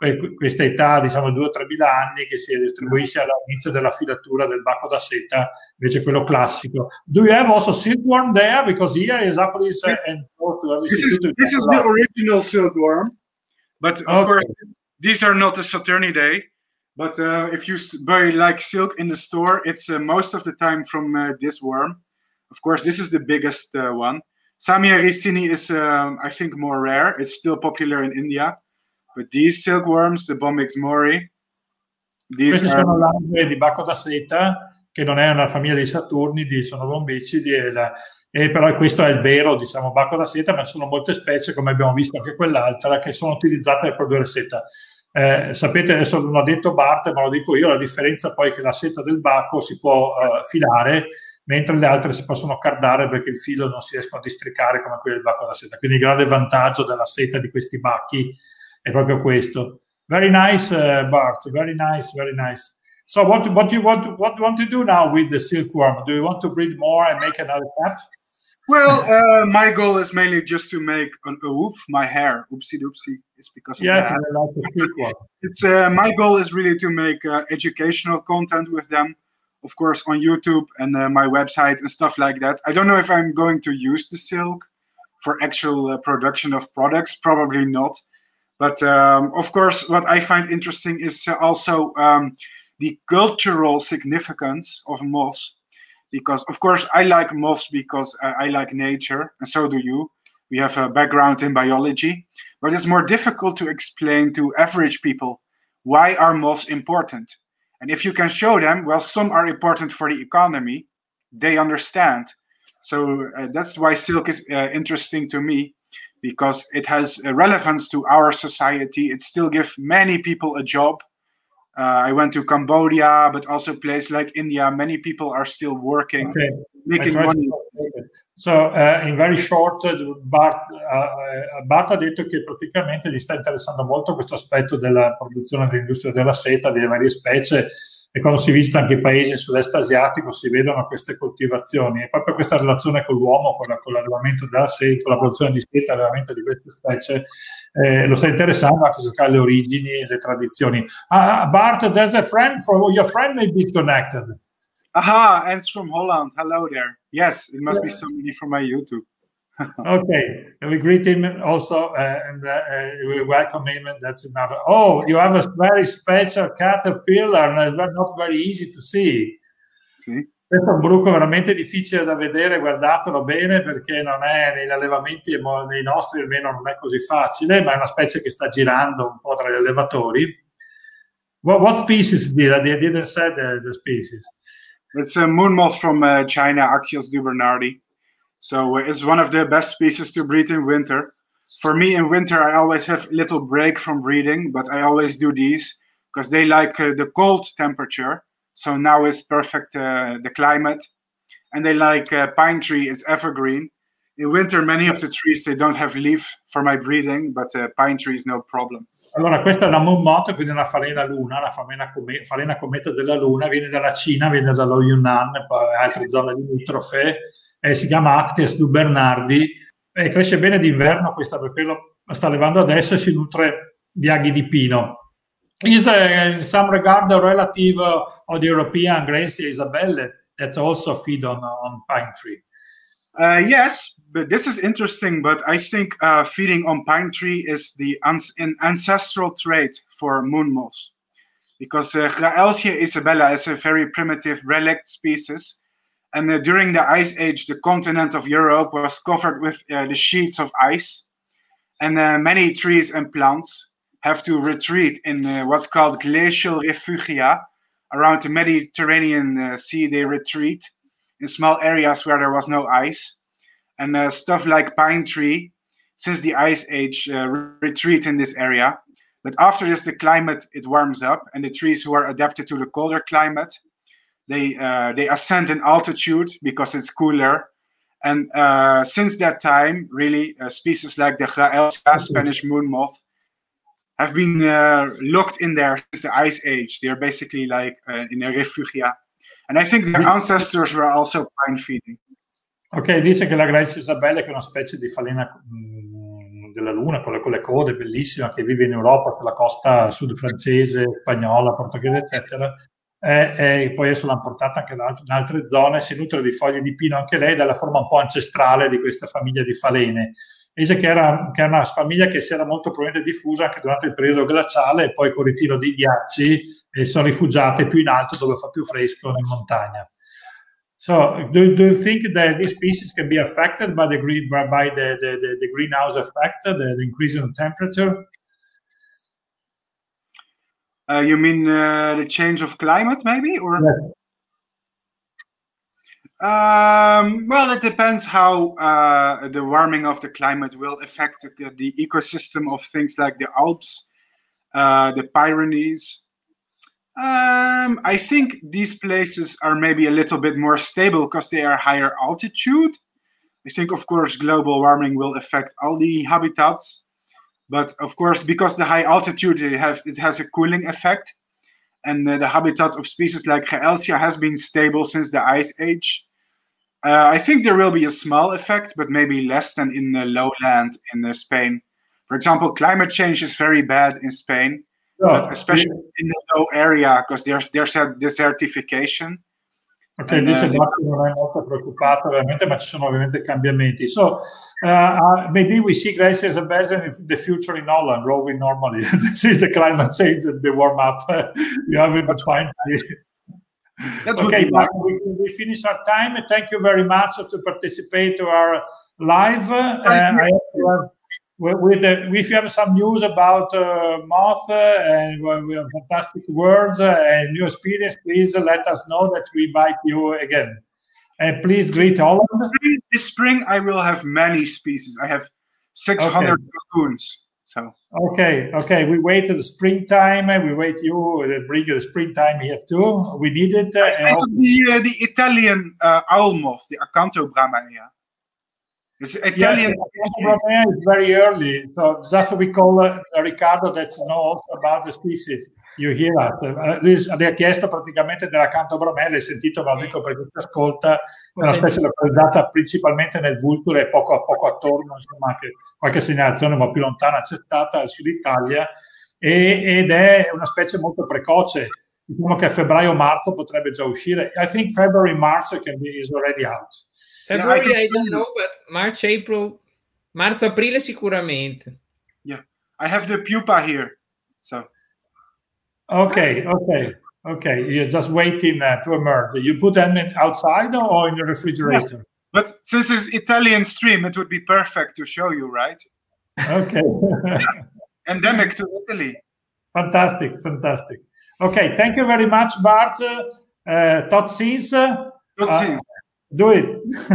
età, diciamo 2 o 3 mila anni, che si distribuisce all'inizio della filatura del bacco da seta, invece quello classico. Do you have also silkworm there? Because here is Apolis and this is the original silkworm, but of course these are not the Saturnidae. But if you buy like silk in the store, it's most of the time from this worm. Of course, this is the biggest one. Samia Resini is, I think, more rare. It's still popular in India. But these silkworms, the Bombyx mori, questi sono larve di bacco da seta, che non è una famiglia dei Saturni, sono bombicidi, però questo è il vero, diciamo, bacco da seta, ma ci sono molte specie, come abbiamo visto anche quell'altra, che sono utilizzate per produrre seta. Sapete, adesso non l'ha detto Bart, ma lo dico io, la differenza poi è che la seta del bacco si può filare, mentre le altre si possono cardare perché il filo non si riescono a districare come quelli del bacco da seta. Quindi il grande vantaggio della seta di questi bacchi è proprio questo. Very nice, Bart. Very nice, very nice. So what do you want to do now with the silkworm? Do you want to breed more and make another cap? Well, my goal is mainly just to make a woof. My hair, oopsie doopsie, is because of that. Like the silkworm. It's my goal is really to make educational content with them, of course, on YouTube and my website and stuff like that. I don't know if I'm going to use the silk for actual production of products. Probably not. But of course, what I find interesting is also the cultural significance of moths. Because, of course, I like moths because I like nature, and so do you. We have a background in biology. But it's more difficult to explain to average people why are moths important. And if you can show them, well, some are important for the economy, they understand. So that's why silk is interesting to me. Because it has a relevance to our society. It still gives many people a job. I went to Cambodia, but also places like India. Many people are still working, making money. So, in very short, Bart ha detto che praticamente gli sta interessando molto questo aspetto della produzione dell'industria della seta, delle varie specie, e quando si visita anche i paesi del sud-est asiatico si vedono queste coltivazioni, e proprio questa relazione con l'uomo, con l'allevamento della seta, con la produzione di seta, l'allevamento di queste specie, lo sta interessando anche su le origini e le tradizioni. Bart, there's a friend, your friend may be connected. Aha, and it's from Holland. Hello there. Yes, it must be somebody from my YouTube. Okay, we greet him also and we welcome him. And that's another. Oh, you have a very special caterpillar, and it's not very easy to see. Sì. Questo è un bruco veramente difficile da vedere, guardatelo bene perché non è negli allevamenti, nei nostri almeno non è così facile, ma è una specie che sta girando un po' tra gli allevatori. What species did? I didn't say the species. It's a moon moth from China, Axios dubernardi. So it's one of the best species to breed in winter. For me, in winter, I always have a little break from breeding, but I always do these because they like the cold temperature. So now it's perfect, the climate. And they like pine tree is evergreen. In winter, many of the trees, they don't have leaf for my breeding, but pine tree is no problem. Allora, questa è una moon moth, quindi una falena luna, la falena cometa della luna, viene dalla Cina, viene dallo Yunnan, poi altre zone limitrofe. Si chiama Axios dubernardi e cresce bene d'inverno, questa perché lo sta allevando adesso e si nutre di aghi di pino. Is in some regard a relative of the European Gracia isabelle that also feed on pine tree. Yes, but this is interesting, but I think feeding on pine tree is an ancestral trait for moon moths. Because Graelsia isabella is a very primitive relict species. And during the Ice Age, the continent of Europe was covered with the sheets of ice. And many trees and plants have to retreat in what's called glacial refugia. Around the Mediterranean Sea, they retreat in small areas where there was no ice. And stuff like pine tree, since the Ice Age, retreat in this area. But after this, the climate, it warms up, and the trees who are adapted to the colder climate, they ascend in altitude because it's cooler. And since that time, really, species like the Gaelsia, Spanish moon moth, have been locked in there since the Ice Age. They're basically like in a refugia. And I think their ancestors were also pine feeding. Ok, dice che la Grace Isabella, che è una specie di falena della Luna con le code, bellissima, che vive in Europa, sulla costa sud francese, spagnola, portoghese, eccetera, e poi adesso l'hanno portata anche in altre zone, si nutre di foglie di pino anche lei, dalla forma un po' ancestrale di questa famiglia di falene. Dice che era una famiglia che si era molto probabilmente diffusa anche durante il periodo glaciale, e poi con il ritiro dei ghiacci sono rifugiate più in alto dove fa più fresco, in montagna. So, do you think that these species can be affected by the greenhouse effect, the increase in temperature? You mean the change of climate, maybe, or? Yes. Well, it depends how the warming of the climate will affect the ecosystem of things like the Alps, the Pyrenees. I think these places are maybe a little bit more stable because they are higher altitude. I think, of course, global warming will affect all the habitats. But of course, because the high altitude, it has a cooling effect. And the habitat of species like Gaelsia has been stable since the Ice Age. I think there will be a small effect, but maybe less than in the lowland in Spain. For example, climate change is very bad in Spain. But especially in the low area, because there's a desertification. Ok, dice Marco non è molto preoccupato veramente, ma ci sono ovviamente cambiamenti. So, maybe we see Grace Isabella in the future in Holland, growing normally. Since the climate change and the warm up, you have a pine tree. Okay, Marco, we finish our time. Thank you very much to participate to our live. If you have some news about moth and we have fantastic words and new experience, please let us know that we invite you again. And please greet Holland. This spring, I will have many species. I have 600 raccoons. So okay. We wait to the springtime. We wait you bring the springtime here too. We need it. The Italian owl moth, the Acanthobramea. It's Italian. Yeah, it's very early, so just we call Riccardo that knows also about the species. You hear us. Le ha chiesto praticamente dell'Acanthobramea, l'hai sentito, ma lo dico perché ti ascolta, è una specie localizzata principalmente nel Vulture e poco attorno, insomma anche qualche segnalazione ma più lontana c'è stata al sud Italia, ed è una specie molto precoce. Diciamo che a febbraio-marzo potrebbe già uscire. I think February-March is already out. February, I don't know, but March, April, marzo-aprile sicuramente. Yeah, I have the pupa here, so. Okay. You're just waiting to emerge. You put them outside or in the refrigerator? Yes. But since it's Italian stream, it would be perfect to show you, right? Okay. Endemic to Italy. Fantastic. Okay, thank you very much, Bart. Tot ziens. Do it.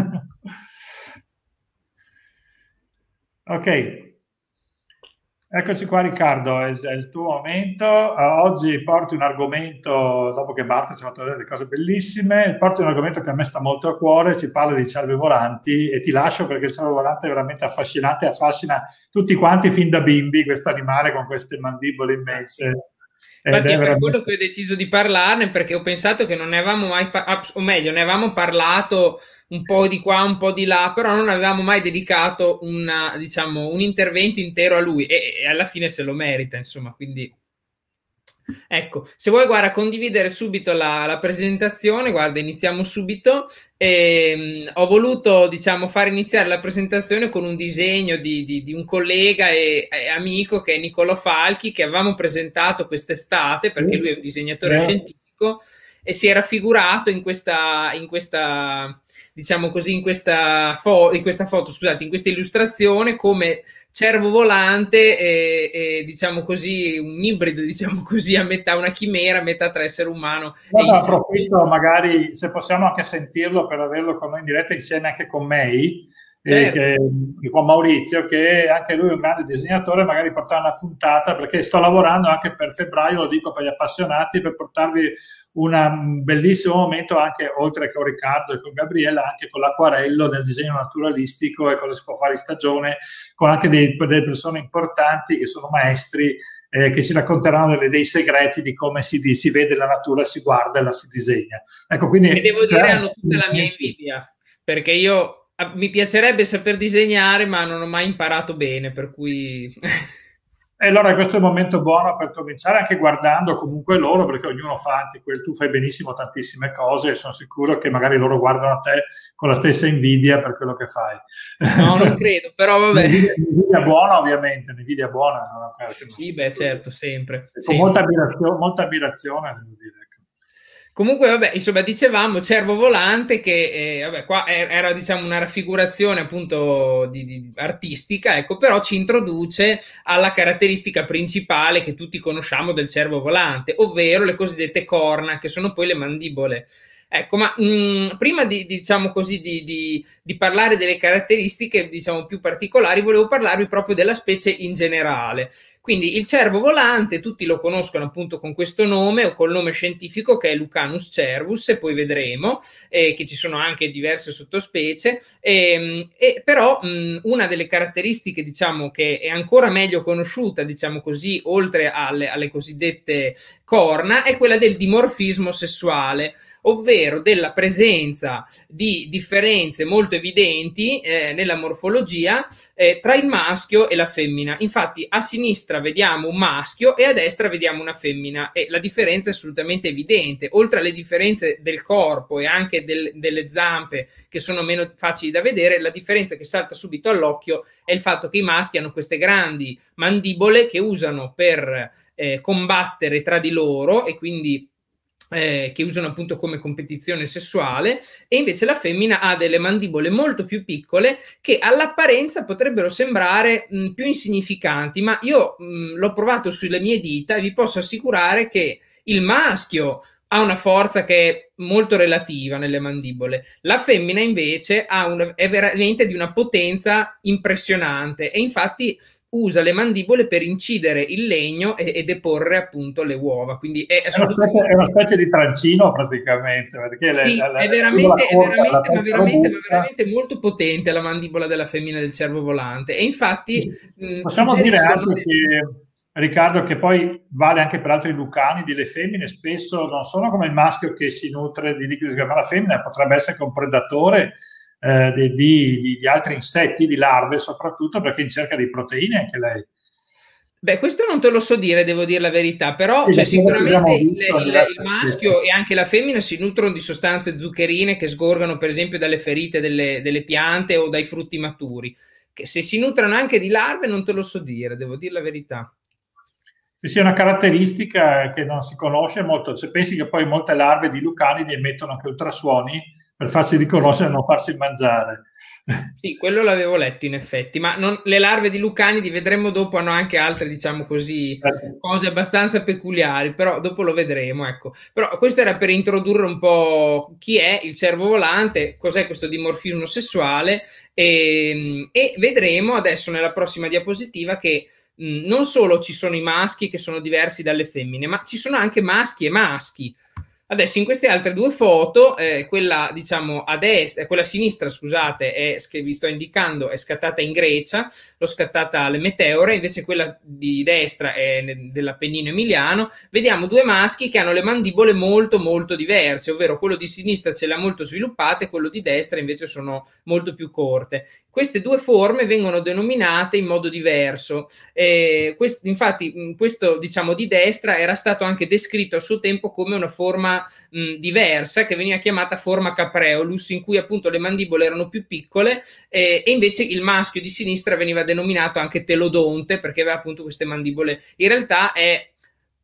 Ok. Eccoci qua Riccardo, è il tuo momento. Oggi porti un argomento, dopo che Bart ci ha fatto vedere delle cose bellissime, porti un argomento che a me sta molto a cuore, ci parla di cervi volanti e ti lascio perché il cervo volante è veramente affascinante, affascina tutti quanti fin da bimbi, questo animale con queste mandibole immense. Infatti è per quello che ho deciso di parlarne, perché ho pensato che non ne avevamo mai o meglio, ne avevamo parlato un po' di qua, un po' di là, però non avevamo mai dedicato un intervento intero a lui e alla fine se lo merita, insomma, quindi ecco, se vuoi guarda condividere subito la presentazione, guarda, iniziamo subito. Ho voluto fare iniziare la presentazione con un disegno di un collega e amico che è Niccolò Falchi, che avevamo presentato quest'estate perché lui è un disegnatore scientifico e si è raffigurato in questa diciamo così, in questa foto, scusate, in questa illustrazione come cervo volante e diciamo così un ibrido, diciamo così, a metà una chimera, a metà tra essere umano e insetto. Approfitto magari se possiamo anche sentirlo per averlo con noi in diretta insieme anche con May, Certo. con Maurizio, che anche lui è un grande disegnatore, magari portare una puntata, perché sto lavorando anche per febbraio, lo dico per gli appassionati, per portarvi un bellissimo momento anche, oltre che con Riccardo e con Gabriella, anche con l'acquarello nel disegno naturalistico e cosa si può fare in stagione, con anche delle persone importanti che sono maestri, che ci racconteranno dei segreti di come si vede la natura, si guarda e la si disegna. Ecco, quindi, e devo dire hanno tutta la mia invidia, perché io mi piacerebbe saper disegnare, ma non ho mai imparato bene, per cui... E allora questo è il momento buono per cominciare, anche guardando comunque loro, perché ognuno fa anche tu fai benissimo tantissime cose e sono sicuro che magari loro guardano a te con la stessa invidia per quello che fai. No, non credo, però vabbè. Un'invidia buona, ovviamente, un'invidia buona. No? Sì, beh, certo, sempre. Con molta ammirazione, devo dire. Comunque, vabbè, insomma, dicevamo cervo volante che, vabbè, qua era, diciamo, una raffigurazione appunto artistica, ecco, però ci introduce alla caratteristica principale che tutti conosciamo del cervo volante, ovvero le cosiddette corna, che sono poi le mandibole. Ecco, ma prima diciamo così, di parlare delle caratteristiche, diciamo, più particolari, volevo parlarvi proprio della specie in generale. Quindi il cervo volante, tutti lo conoscono appunto con questo nome o col nome scientifico che è Lucanus cervus, e poi vedremo che ci sono anche diverse sottospecie, però una delle caratteristiche, diciamo, che è ancora meglio conosciuta, diciamo così, oltre alle cosiddette corna, è quella del dimorfismo sessuale, ovvero della presenza di differenze molto evidenti nella morfologia tra il maschio e la femmina. Infatti a sinistra vediamo un maschio e a destra vediamo una femmina, e la differenza è assolutamente evidente. Oltre alle differenze del corpo e anche delle zampe, che sono meno facili da vedere, la differenza che salta subito all'occhio è il fatto che i maschi hanno queste grandi mandibole che usano per combattere tra di loro, e quindi che usano appunto come competizione sessuale, e invece la femmina ha delle mandibole molto più piccole che all'apparenza potrebbero sembrare più insignificanti, ma io l'ho provato sulle mie dita e vi posso assicurare che il maschio ha una forza che è molto relativa nelle mandibole, la femmina invece è veramente di una potenza impressionante, e infatti usa le mandibole per incidere il legno e deporre appunto le uova, quindi è una specie di trancino praticamente, perché sì, è veramente molto potente la mandibola della femmina del cervo volante, e infatti possiamo dire anche che, Riccardo, che poi vale anche per altri lucanidi, le femmine spesso non sono come il maschio che si nutre di liquido, ma la femmina potrebbe essere un predatore di altri insetti, di larve soprattutto, perché in cerca di proteine anche lei. Beh, questo non te lo so dire, devo dire la verità, però cioè, sicuramente il maschio e anche la femmina si nutrono di sostanze zuccherine che sgorgano per esempio dalle ferite delle piante o dai frutti maturi. Che se si nutrono anche di larve non te lo so dire, devo dire la verità. Sì, è una caratteristica che non si conosce molto. Se pensi che poi molte larve di lucanidi emettono anche ultrasuoni per farsi riconoscere e non farsi mangiare. Sì, quello l'avevo letto in effetti, ma le larve di lucanidi, vedremo dopo, hanno anche altre, diciamo così, cose abbastanza peculiari, però dopo lo vedremo, ecco. Però questo era per introdurre un po' chi è il cervo volante, cos'è questo dimorfismo sessuale, e vedremo adesso nella prossima diapositiva che non solo ci sono i maschi che sono diversi dalle femmine, ma ci sono anche maschi e maschi. Adesso in queste altre due foto, quella diciamo a destra, quella a sinistra, scusate, che vi sto indicando, è scattata in Grecia, l'ho scattata alle Meteore, invece quella di destra è dell'Appennino emiliano. Vediamo due maschi che hanno le mandibole molto molto diverse, ovvero quello di sinistra ce le ha molto sviluppate, quello di destra invece sono molto più corte. Queste due forme vengono denominate in modo diverso. Infatti questo diciamo di destra era stato anche descritto a suo tempo come una forma diversa, che veniva chiamata forma capreolus, in cui appunto le mandibole erano più piccole, e invece il maschio di sinistra veniva denominato anche telodonte perché aveva appunto queste mandibole. In realtà è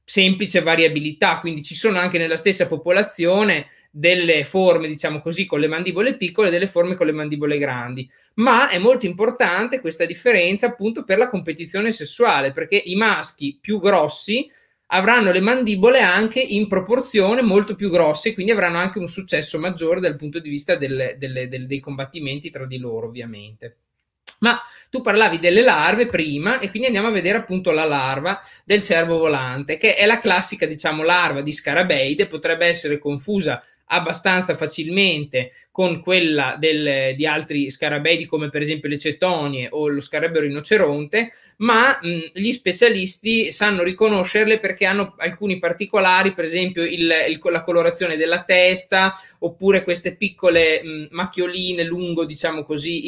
semplice variabilità, quindi ci sono anche nella stessa popolazione delle forme, diciamo così, con le mandibole piccole e delle forme con le mandibole grandi, ma è molto importante questa differenza appunto per la competizione sessuale, perché i maschi più grossi avranno le mandibole anche in proporzione molto più grosse, quindi avranno anche un successo maggiore dal punto di vista dei combattimenti tra di loro, ovviamente. Ma tu parlavi delle larve prima, e quindi andiamo a vedere appunto la larva del cervo volante, che è la classica, diciamo, larva di scarabeide, potrebbe essere confusa abbastanza facilmente con quella di altri scarabeidi come per esempio le cetonie o lo scarabeo rinoceronte, ma gli specialisti sanno riconoscerle perché hanno alcuni particolari, per esempio la colorazione della testa, oppure queste piccole macchioline lungo, diciamo così,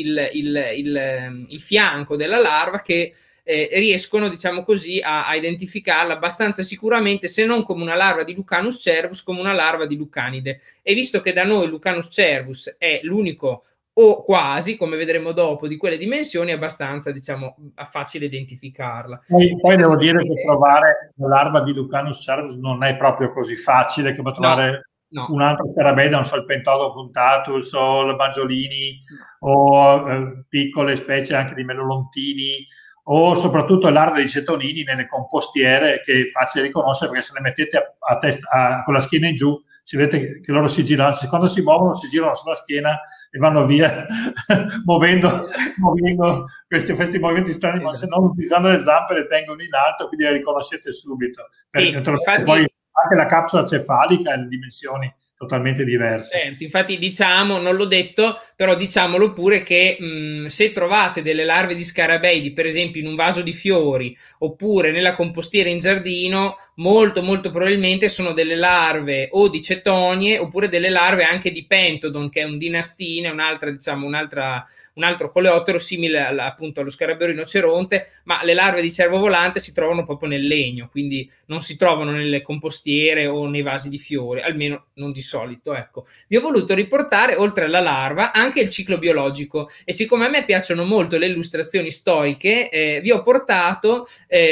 il fianco della larva, che riescono, diciamo così, a identificarla abbastanza sicuramente, se non come una larva di Lucanus cervus, come una larva di Lucanide. E visto che da noi Lucanus cervus è l'unico, o quasi, come vedremo dopo, di quelle dimensioni, è abbastanza, diciamo, facile identificarla. Poi devo dire che trovare la larva di Lucanus cervus non è proprio così facile come trovare un altro scarabeo, non so, il Pentodo puntatus o il Maggiolini, o piccole specie anche di melolontini, o soprattutto larve di cetonini nelle compostiere, che è facile riconoscere perché se le mettete con la schiena in giù, si vede che loro si girano, quando si muovono si girano sulla schiena e vanno via muovendo questi movimenti strani, ma se non utilizzando le zampe le tengono in alto, quindi le riconoscete subito. Infatti, poi anche la capsula cefalica ha le dimensioni totalmente diverse. Infatti, diciamo, non l'ho detto, però diciamolo pure che se trovate delle larve di scarabeidi, per esempio in un vaso di fiori oppure nella compostiera in giardino, molto probabilmente sono delle larve o di cetonie oppure delle larve anche di Pentodon, che è un dinastine, un'altra, diciamo, un altro coleottero simile appunto allo scarabeo rinoceronte, ma le larve di cervo volante si trovano proprio nel legno, quindi non si trovano nelle compostiere o nei vasi di fiori, almeno non di solito. Ecco, vi ho voluto riportare, oltre alla larva, anche il ciclo biologico, e siccome a me piacciono molto le illustrazioni storiche, vi ho portato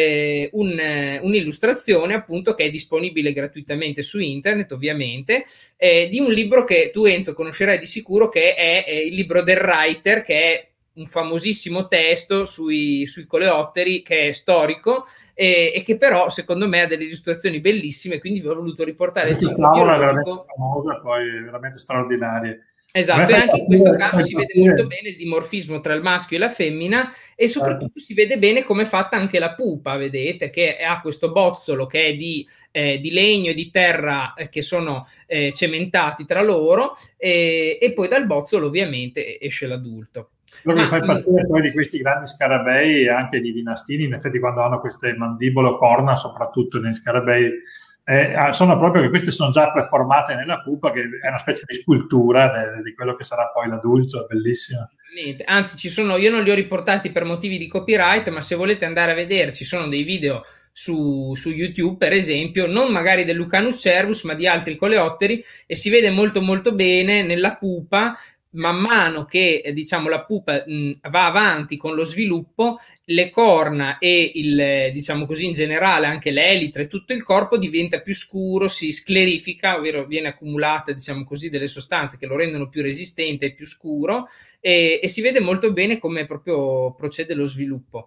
un'illustrazione appunto che è disponibile gratuitamente su internet, ovviamente, di un libro che tu, Enzo, conoscerai di sicuro, che è il libro del Reiter, che è un famosissimo testo sui coleotteri, che è storico e che però secondo me ha delle illustrazioni bellissime, quindi vi ho voluto riportare il ciclo biologico. È veramente famosa, poi veramente straordinaria. Esatto, e anche in questo caso si vede molto bene il dimorfismo tra il maschio e la femmina, e soprattutto si vede bene come è fatta anche la pupa, vedete, che ha questo bozzolo che è di legno e di terra che sono cementati tra loro, e poi dal bozzolo ovviamente esce l'adulto. Quello che mi fa impazzire poi di questi grandi scarabei e anche di dinastini, in effetti quando hanno queste mandibole o corna, soprattutto nei scarabei, sono proprio che queste sono già preformate nella pupa, che è una specie di scultura di quello che sarà poi l'adulto, è bellissimo. Anzi, io non li ho riportati per motivi di copyright, ma se volete andare a vedere, ci sono dei video su YouTube, per esempio, non magari del Lucanus cervus, ma di altri coleotteri, e si vede molto bene nella pupa, man mano che diciamo la pupa va avanti con lo sviluppo, le corna e diciamo così, in generale anche le elitre, tutto il corpo diventa più scuro, si sclerifica, ovvero viene accumulata, diciamo così, delle sostanze che lo rendono più resistente e più scuro, e si vede molto bene come proprio procede lo sviluppo.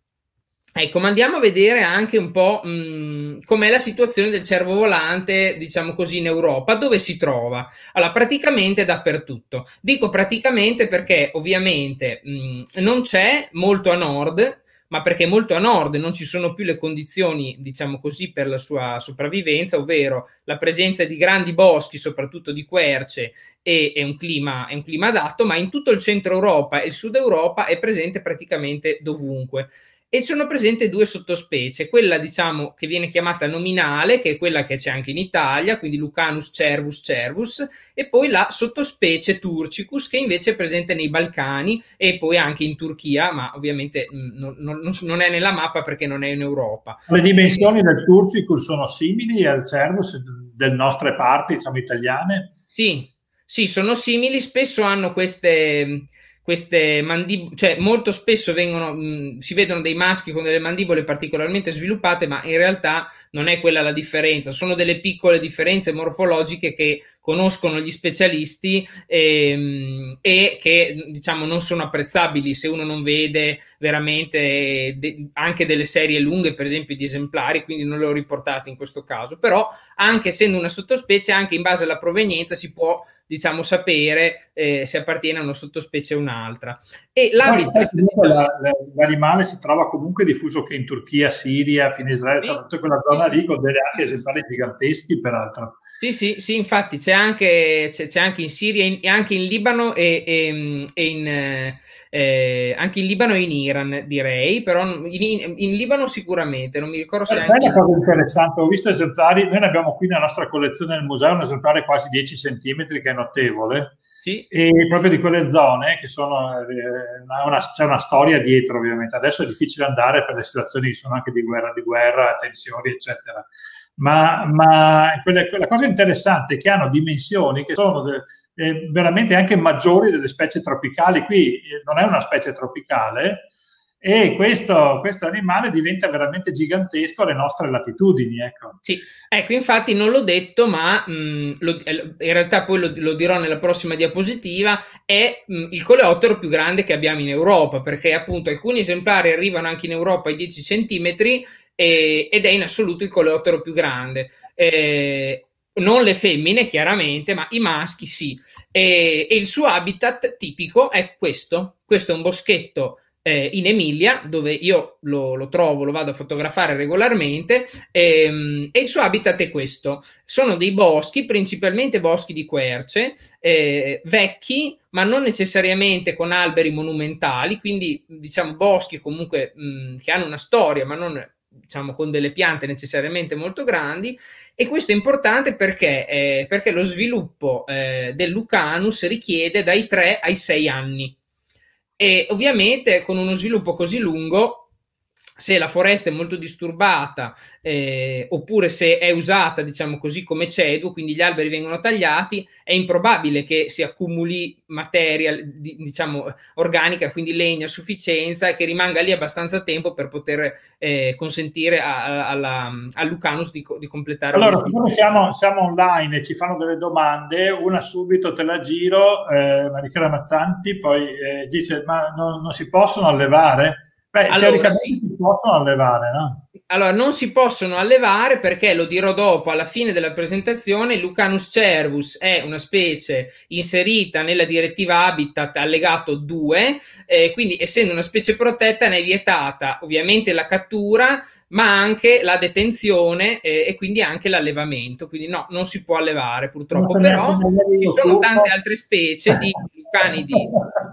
Ecco, ma andiamo a vedere anche un po' com'è la situazione del cervo volante, diciamo così, in Europa, dove si trova. Allora, praticamente dappertutto. Dico praticamente perché ovviamente non c'è molto a nord, ma perché molto a nord non ci sono più le condizioni, diciamo così, per la sua sopravvivenza, ovvero la presenza di grandi boschi, soprattutto di querce, e un clima adatto, ma in tutto il centro Europa e il sud Europa è presente praticamente dovunque. E sono presenti due sottospecie, quella diciamo che viene chiamata nominale, che è quella che c'è anche in Italia, quindi Lucanus cervus cervus, e poi la sottospecie Turcicus, che invece è presente nei Balcani e poi anche in Turchia, ma ovviamente non è nella mappa perché non è in Europa. Le dimensioni del Turcicus sono simili al cervus delle nostre parti, diciamo italiane? Sì, sono simili, spesso hanno queste queste mandibole, cioè molto spesso si vedono dei maschi con delle mandibole particolarmente sviluppate, ma in realtà non è quella la differenza, sono delle piccole differenze morfologiche che conoscono gli specialisti e che diciamo non sono apprezzabili se uno non vede veramente anche delle serie lunghe, per esempio di esemplari, quindi non le ho riportate in questo caso, però anche essendo una sottospecie, anche in base alla provenienza si può diciamo sapere se appartiene a una sottospecie o un'altra. E l'habitat l'animale si trova comunque diffuso che in Turchia, Siria, fino a Israele, tutta quella zona lì, con delle anche esemplari giganteschi peraltro. Sì, infatti c'è anche in Siria, anche in Libano anche in Libano e in Iran, direi, però in Libano sicuramente, non mi ricordo se anche... È una cosa interessante, ho visto esemplari, noi ne abbiamo qui nella nostra collezione nel museo, un esemplare quasi 10 centimetri che è notevole, sì. E proprio di quelle zone che sono, c'è una storia dietro ovviamente, adesso è difficile andare per le situazioni che sono anche di guerra, tensioni eccetera. Ma quella cosa interessante è che hanno dimensioni che sono veramente anche maggiori delle specie tropicali. Qui non è una specie tropicale e questo animale diventa veramente gigantesco alle nostre latitudini. Ecco. Sì, ecco, infatti non l'ho detto, ma in realtà poi lo dirò nella prossima diapositiva, è il coleottero più grande che abbiamo in Europa, perché appunto alcuni esemplari arrivano anche in Europa ai 10 centimetri, ed è in assoluto il coleottero più grande, non le femmine chiaramente, ma i maschi sì, e il suo habitat tipico è questo è un boschetto in Emilia, dove io lo trovo, lo vado a fotografare regolarmente, e il suo habitat è questo, sono dei boschi, principalmente boschi di querce, vecchi, ma non necessariamente con alberi monumentali, quindi diciamo boschi comunque che hanno una storia, ma non diciamo con delle piante necessariamente molto grandi. E questo è importante perché lo sviluppo del Lucanus richiede dai 3 ai 6 anni, e ovviamente con uno sviluppo così lungo, se la foresta è molto disturbata oppure se è usata diciamo così come ceduo, quindi gli alberi vengono tagliati, è improbabile che si accumuli materia diciamo organica, quindi legno a sufficienza, e che rimanga lì abbastanza tempo per poter consentire al Lucanus di completare. Allora, siccome siamo online e ci fanno delle domande, una subito te la giro, Marichela Mazzanti, poi dice ma non si possono allevare? Beh, allora, teoricamente sì, si possono allevare, no? Allora, non si possono allevare perché, lo dirò dopo, alla fine della presentazione, Lucanus cervus è una specie inserita nella direttiva Habitat allegato 2, quindi essendo una specie protetta ne è vietata ovviamente la cattura, ma anche la detenzione e quindi anche l'allevamento, quindi no, non si può allevare purtroppo, però ci sono tante altre specie di lucanidi.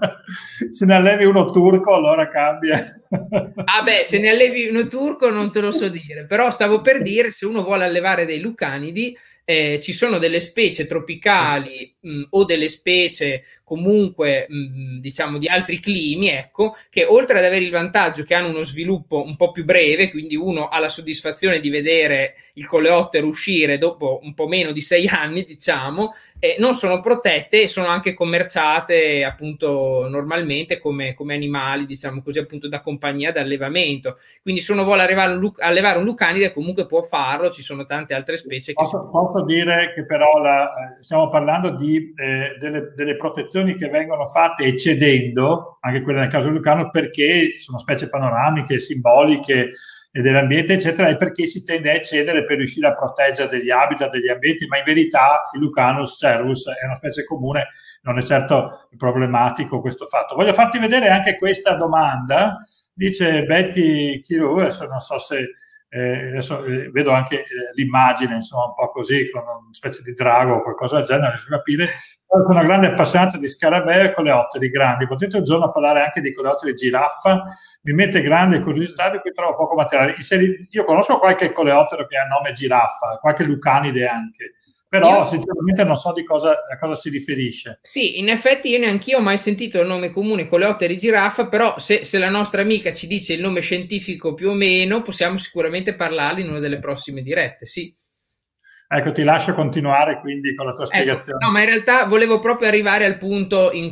Se ne allevi uno turco allora cambia. Ah beh, se ne allevi uno turco non te lo so dire, però stavo per dire, se uno vuole allevare dei lucanidi, ci sono delle specie tropicali o delle specie comunque diciamo di altri climi, ecco, che oltre ad avere il vantaggio che hanno uno sviluppo un po' più breve, quindi uno ha la soddisfazione di vedere il coleottero uscire dopo un po' meno di 6 anni, diciamo, non sono protette e sono anche commerciate appunto normalmente come animali, diciamo così, appunto da compagnia, da allevamento. Quindi se uno vuole allevare un lucanide comunque può farlo, ci sono tante altre specie che posso dire che però stiamo parlando di delle protezioni che vengono fatte eccedendo, anche quelle nel caso del lucano, perché sono specie panoramiche, simboliche dell'ambiente eccetera, e perché si tende a eccedere per riuscire a proteggere degli habitat, degli ambienti, ma in verità il Lucanus cervus è una specie comune, non è certo problematico questo fatto. Voglio farti vedere anche questa domanda, dice Betty Chiru, adesso non so se adesso vedo anche l'immagine, insomma, un po' così, con una specie di drago o qualcosa del genere, non riesco a capire. Sono una grande appassionata di scarabei e coleotteri grandi. Potete un giorno parlare anche di coleotteri giraffa? Mi mette grande curiosità, di cui trovo poco materiale. Io conosco qualche coleottero che ha nome giraffa, qualche lucanide anche, però sinceramente non so a cosa si riferisce. Sì, in effetti io neanch'io ho mai sentito il nome comune coleotteri giraffa, però se la nostra amica ci dice il nome scientifico più o meno, possiamo sicuramente parlarne in una delle prossime dirette, sì. Ecco, ti lascio continuare quindi con la tua spiegazione. Ecco, no, ma in realtà volevo proprio arrivare al punto in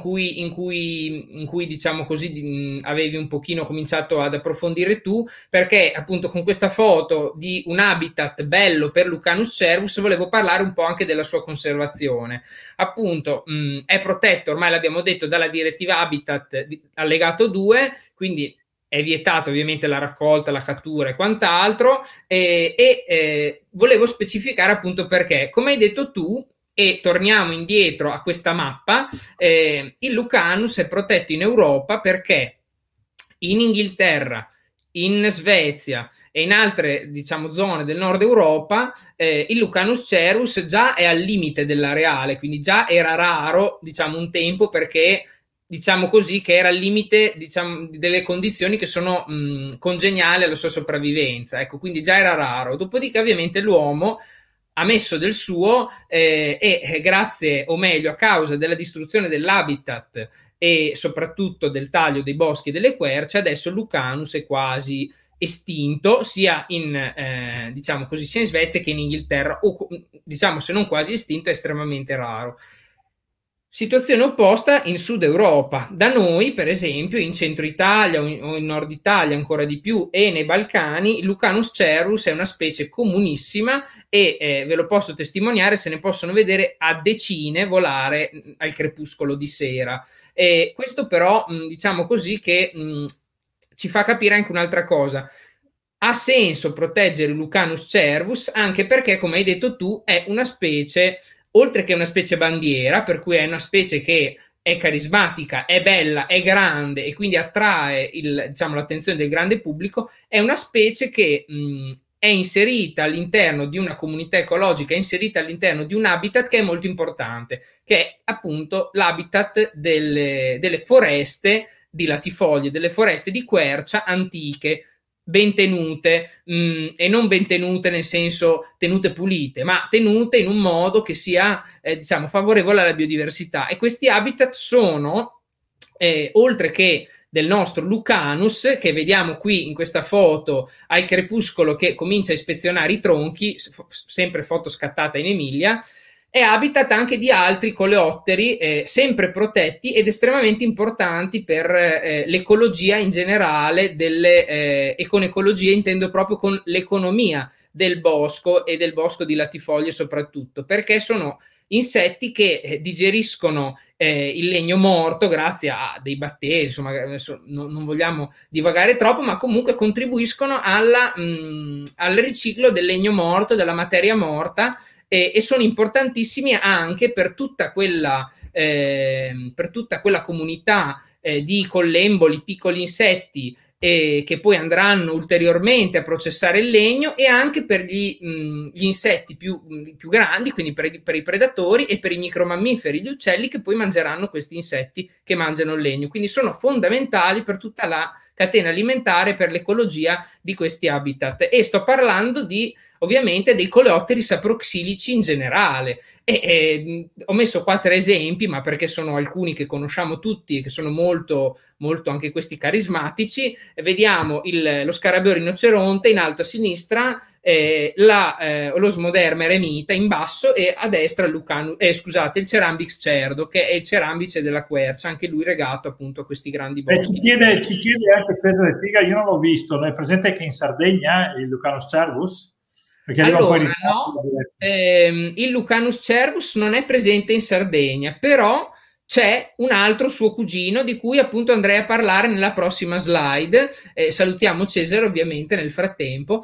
cui diciamo così, avevi un pochino cominciato ad approfondire tu, perché appunto con questa foto di un habitat bello per Lucanus cervus volevo parlare un po' anche della sua conservazione. Appunto, è protetto, ormai l'abbiamo detto, dalla direttiva Habitat allegato 2, quindi è vietata ovviamente la raccolta, la cattura e quant'altro, e volevo specificare appunto perché, come hai detto tu, e torniamo indietro a questa mappa, il Lucanus è protetto in Europa perché in Inghilterra, in Svezia e in altre, diciamo, zone del nord Europa, il Lucanus cervus già è al limite dell'areale, quindi già era raro, diciamo, un tempo, perché diciamo così, che era al limite, diciamo, delle condizioni che sono congeniali alla sua sopravvivenza, ecco, quindi già era raro. Dopodiché ovviamente l'uomo ha messo del suo, e grazie, o meglio a causa della distruzione dell'habitat e soprattutto del taglio dei boschi e delle querce, adesso il Lucanus è quasi estinto, sia in diciamo così, sia in Svezia che in Inghilterra, o diciamo, se non quasi estinto, è estremamente raro. Situazione opposta in Sud Europa. Da noi, per esempio, in Centro Italia o in Nord Italia ancora di più, e nei Balcani, il Lucanus cervus è una specie comunissima e ve lo posso testimoniare, se ne possono vedere a decine volare al crepuscolo di sera. Questo però, diciamo così, che ci fa capire anche un'altra cosa. Ha senso proteggere il Lucanus cervus anche perché, come hai detto tu, è una specie, oltre che una specie bandiera, per cui è una specie che è carismatica, è bella, è grande e quindi attrae diciamo, l'attenzione del grande pubblico, è una specie che è inserita all'interno di una comunità ecologica, è inserita all'interno di un habitat che è molto importante, che è appunto l'habitat delle foreste di latifoglie, delle foreste di quercia antiche, ben tenute, e non ben tenute nel senso tenute pulite, ma tenute in un modo che sia diciamo favorevole alla biodiversità. E questi habitat sono, oltre che del nostro Lucanus, che vediamo qui in questa foto al crepuscolo che comincia a ispezionare i tronchi, sempre foto scattata in Emilia, è habitat anche di altri coleotteri sempre protetti ed estremamente importanti per l'ecologia in generale, e con ecologia intendo proprio con l'economia del bosco e del bosco di latifoglie soprattutto, perché sono insetti che digeriscono il legno morto grazie a dei batteri, insomma adesso non vogliamo divagare troppo, ma comunque contribuiscono al riciclo del legno morto, della materia morta, e sono importantissimi anche per tutta quella comunità di collemboli, piccoli insetti, che poi andranno ulteriormente a processare il legno, e anche per gli insetti più grandi, quindi per i predatori e per i micromammiferi, gli uccelli, che poi mangeranno questi insetti che mangiano il legno. Quindi sono fondamentali per tutta la catena alimentare, per l'ecologia di questi habitat. E sto parlando ovviamente dei coleotteri saproxilici in generale. Ho messo 4 esempi, ma perché sono alcuni che conosciamo tutti e che sono molto, molto anche questi carismatici. Vediamo lo scarabeo rinoceronte in alto a sinistra, l'Osmoderma eremita in basso, e a destra il Cerambix cerdo, che è il cerambice della quercia, anche lui legato appunto a questi grandi boschi. Ci chiede anche Cesare Figa, io non l'ho visto, è presente anche in Sardegna il Lucanus cervus? Allora, no, il Lucanus cervus non è presente in Sardegna, però c'è un altro suo cugino di cui appunto andrei a parlare nella prossima slide. Salutiamo Cesare ovviamente nel frattempo.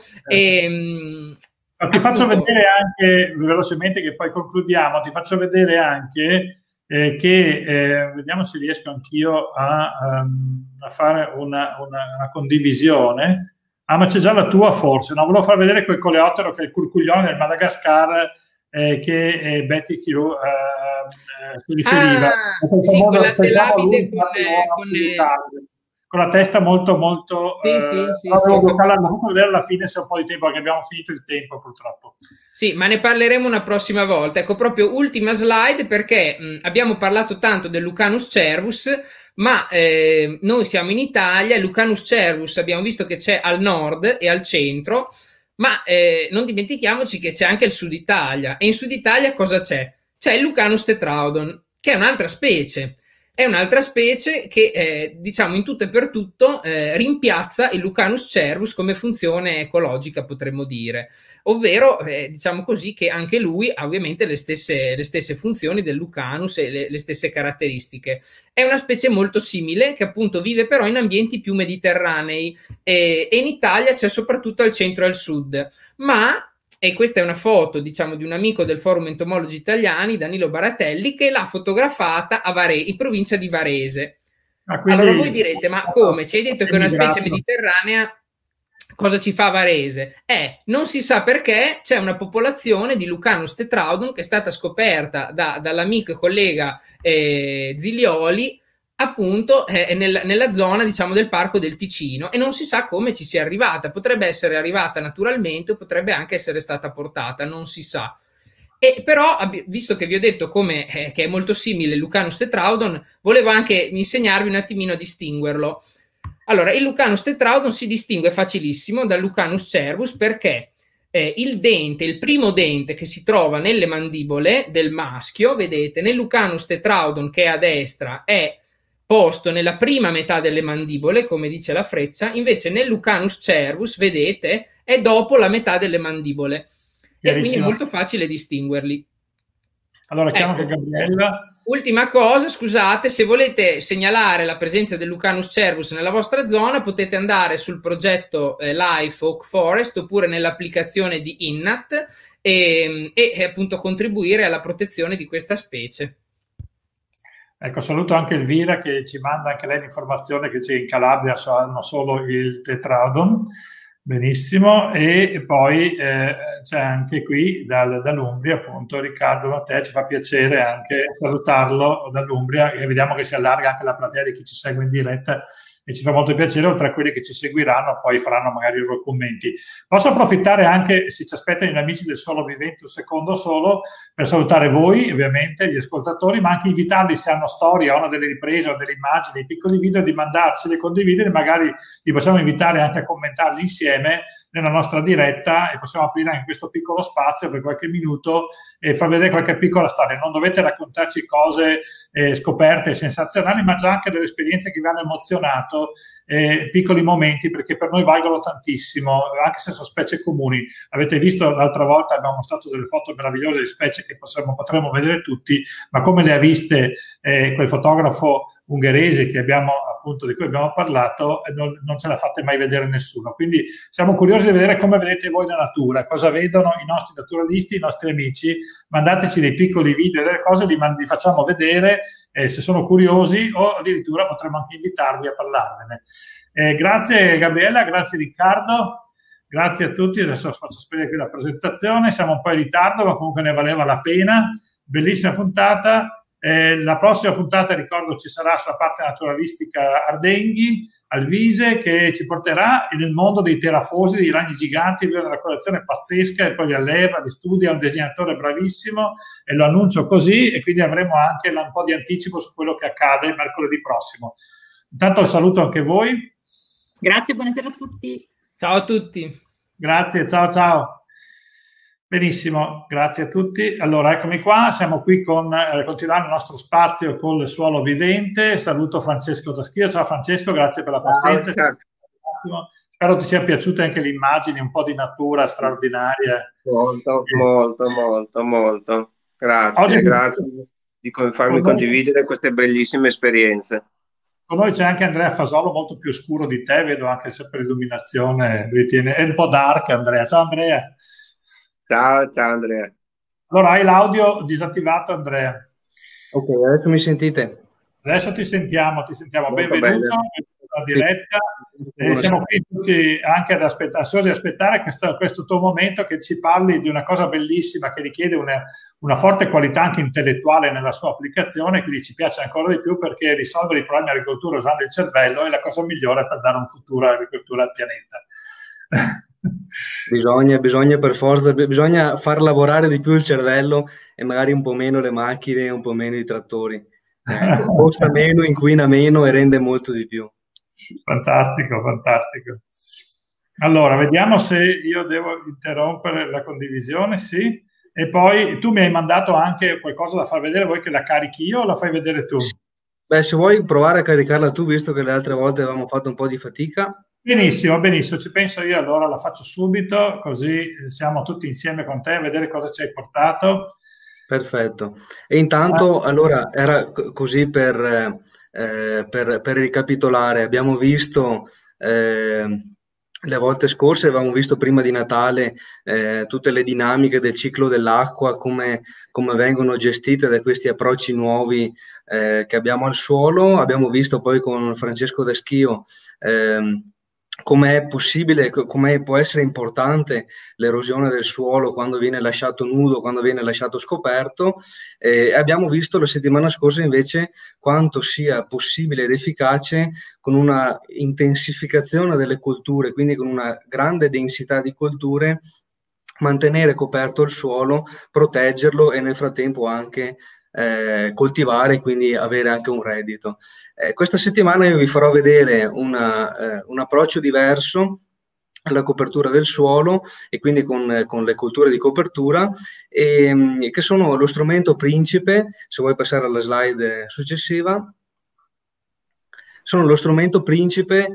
Ti faccio vedere anche velocemente, che poi concludiamo, ti faccio vedere anche che vediamo se riesco anch'io a fare una condivisione. Ah, ma c'è già la tua forse. No, volevo far vedere quel coleottero che è il curcuglione del Madagascar, che Betty Q si riferiva. Sì, quella dell'abide con la testa molto molto sì. Devo vedere alla fine se ho un po' di tempo, perché abbiamo finito il tempo purtroppo. Sì, ma ne parleremo una prossima volta. Ecco, proprio ultima slide, perché abbiamo parlato tanto del Lucanus cervus, ma noi siamo in Italia. Il Lucanus cervus abbiamo visto che c'è al nord e al centro, Ma non dimentichiamoci che c'è anche il Sud Italia, e in Sud Italia cosa c'è? C'è il Lucanus tetraodon, che è un'altra specie. È un'altra specie che, diciamo, in tutto e per tutto rimpiazza il Lucanus cervus come funzione ecologica, potremmo dire. Ovvero, diciamo così, che anche lui ha ovviamente le stesse funzioni del Lucanus e le stesse caratteristiche. È una specie molto simile, che appunto vive però in ambienti più mediterranei, e in Italia c'è soprattutto al centro e al sud. Ma, e questa è una foto, diciamo, di un amico del Forum Entomologi Italiani, Danilo Baratelli, che l'ha fotografata in provincia di Varese. Allora voi direte, ma come? Ci hai detto che è una specie mediterranea, cosa ci fa Varese? Non si sa perché c'è una popolazione di Lucanus tetraodon che è stata scoperta dall'amico e collega Zilioli, appunto nella zona, diciamo, del Parco del Ticino, e non si sa come ci sia arrivata. Potrebbe essere arrivata naturalmente o potrebbe anche essere stata portata, non si sa. E però, visto che vi ho detto che è molto simile il Lucanus tetraodon, volevo anche insegnarvi un attimino a distinguerlo. Allora, il Lucanus tetraodon si distingue facilissimo dal Lucanus cervus perché il primo dente che si trova nelle mandibole del maschio, vedete, nel Lucanus tetraodon, che è a destra, è posto nella prima metà delle mandibole, come dice la freccia, invece nel Lucanus cervus, vedete, è dopo la metà delle mandibole. E quindi è molto facile distinguerli. Allora chiamo anche Gabriella. Ultima cosa, scusate, se volete segnalare la presenza del Lucanus cervus nella vostra zona, potete andare sul progetto Life Oak Forest oppure nell'applicazione di INNAT e appunto contribuire alla protezione di questa specie. Ecco, saluto anche Elvira che ci manda anche lei l'informazione che in Calabria hanno solo il tetraodon. Benissimo, e poi c'è anche qui dall'Umbria, appunto, Riccardo Mattei, ci fa piacere anche salutarlo dall'Umbria, e vediamo che si allarga anche la platea di chi ci segue in diretta, e ci fa molto piacere, oltre a quelli che ci seguiranno, poi faranno magari i loro commenti. Posso approfittare anche, se ci aspettano gli amici del Suolo Vivente, un secondo solo, per salutare voi, ovviamente, gli ascoltatori, ma anche invitarli, se hanno storie, hanno delle riprese o delle immagini, dei piccoli video, di mandarceli e condividere, magari li possiamo invitare anche a commentarli insieme nella nostra diretta, e possiamo aprire anche questo piccolo spazio per qualche minuto e far vedere qualche piccola storia. Non dovete raccontarci cose scoperte sensazionali, ma già anche delle esperienze che vi hanno emozionato, piccoli momenti, perché per noi valgono tantissimo, anche se sono specie comuni. Avete visto l'altra volta, abbiamo mostrato delle foto meravigliose di specie che potremmo vedere tutti, ma come le ha viste quel fotografo ungherese di cui abbiamo parlato, non ce l'ha fatta mai vedere nessuno. Quindi siamo curiosi di vedere come vedete voi la natura, cosa vedono i nostri naturalisti, i nostri amici. Mandateci dei piccoli video, delle cose, li facciamo vedere, se sono curiosi, o addirittura potremo anche invitarvi a parlarvene. Grazie Gabriella, grazie Riccardo, grazie a tutti. Adesso faccio sperare qui la presentazione, siamo un po' in ritardo, ma comunque ne valeva la pena. Bellissima puntata. La prossima puntata, ricordo, ci sarà sulla parte naturalistica Ardenghi, Alvise, che ci porterà nel mondo dei terafosi, dei ragni giganti. Lui ha una collezione pazzesca e poi li alleva, li studia, è un disegnatore bravissimo, e lo annuncio così, e quindi avremo anche un po' di anticipo su quello che accade mercoledì prossimo. Intanto saluto anche voi. Grazie, buonasera a tutti. Ciao a tutti. Grazie, ciao ciao. Benissimo, grazie a tutti. Allora, eccomi qua, siamo qui continuando il nostro spazio con il Suolo Vivente. Saluto Francesco Daschio. Ciao Francesco, grazie per la pazienza. Spero ti siano piaciute anche le immagini, un po' di natura straordinaria. Molto. Grazie, grazie di farmi condividere queste bellissime esperienze. Con noi c'è anche Andrea Fasolo, molto più scuro di te, vedo anche se per illuminazione ritiene. È un po' dark Andrea. Ciao Andrea. Ciao Andrea. Allora, hai l'audio disattivato, Andrea? Ok, adesso mi sentite? Adesso ti sentiamo. Benvenuto alla diretta. Siamo qui tutti anche ansiosi di aspettare questo tuo momento, che ci parli di una cosa bellissima che richiede una forte qualità anche intellettuale nella sua applicazione, quindi ci piace ancora di più, perché risolvere i problemi dell'agricoltura usando il cervello è la cosa migliore per dare un futuro all'agricoltura al pianeta. Bisogna per forza, bisogna far lavorare di più il cervello e magari un po' meno le macchine, un po' meno i trattori. Costa meno, inquina meno e rende molto di più. Fantastico. Allora, vediamo se io devo interrompere la condivisione, sì. E poi tu mi hai mandato anche qualcosa da far vedere, vuoi che la carichi io o la fai vedere tu? Beh, se vuoi provare a caricarla tu, visto che le altre volte avevamo fatto un po' di fatica. Benissimo, benissimo, ci penso io, allora la faccio subito, così siamo tutti insieme con te a vedere cosa ci hai portato. Perfetto. E intanto, allora, era così per ricapitolare, abbiamo visto le volte scorse, avevamo visto prima di Natale tutte le dinamiche del ciclo dell'acqua, come vengono gestite da questi approcci nuovi che abbiamo al suolo. Abbiamo visto poi con Francesco Deschio come è possibile, come può essere importante l'erosione del suolo quando viene lasciato nudo, quando viene lasciato scoperto. Abbiamo visto la settimana scorsa invece quanto sia possibile ed efficace con una intensificazione delle colture, quindi con una grande densità di colture, mantenere coperto il suolo, proteggerlo e nel frattempo anche coltivare, quindi avere anche un reddito. Questa settimana io vi farò vedere un approccio diverso alla copertura del suolo e quindi con le colture di copertura, che sono lo strumento principe. Se vuoi passare alla slide successiva, sono lo strumento principe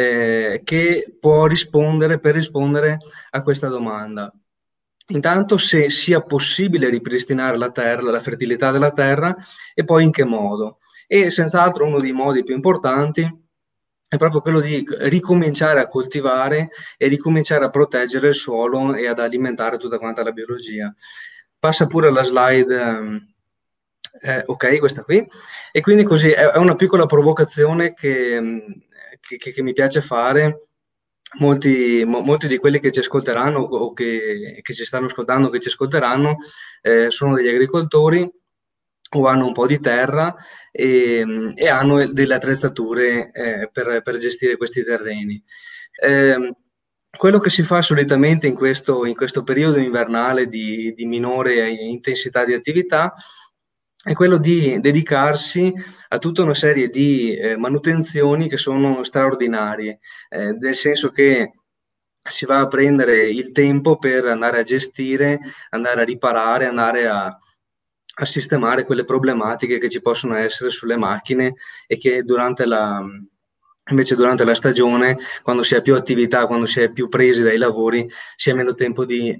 che può rispondere a questa domanda. Intanto, se sia possibile ripristinare la terra, la fertilità della terra, e poi in che modo. E senz'altro uno dei modi più importanti è proprio quello di ricominciare a coltivare e ricominciare a proteggere il suolo e ad alimentare tutta quanta la biologia. Passa pure la slide, ok, questa qui. E quindi così è una piccola provocazione che mi piace fare. Molti di quelli che ci ascolteranno o che ci stanno ascoltando, che ci ascolteranno, sono degli agricoltori o hanno un po' di terra e hanno delle attrezzature per gestire questi terreni. Quello che si fa solitamente in questo periodo invernale di minore intensità di attività è quello di dedicarsi a tutta una serie di manutenzioni che sono straordinarie, nel senso che si va a prendere il tempo per andare a gestire, andare a riparare, andare a sistemare quelle problematiche che ci possono essere sulle macchine e che invece durante la stagione, quando si ha più attività, quando si è più presi dai lavori, si ha meno tempo di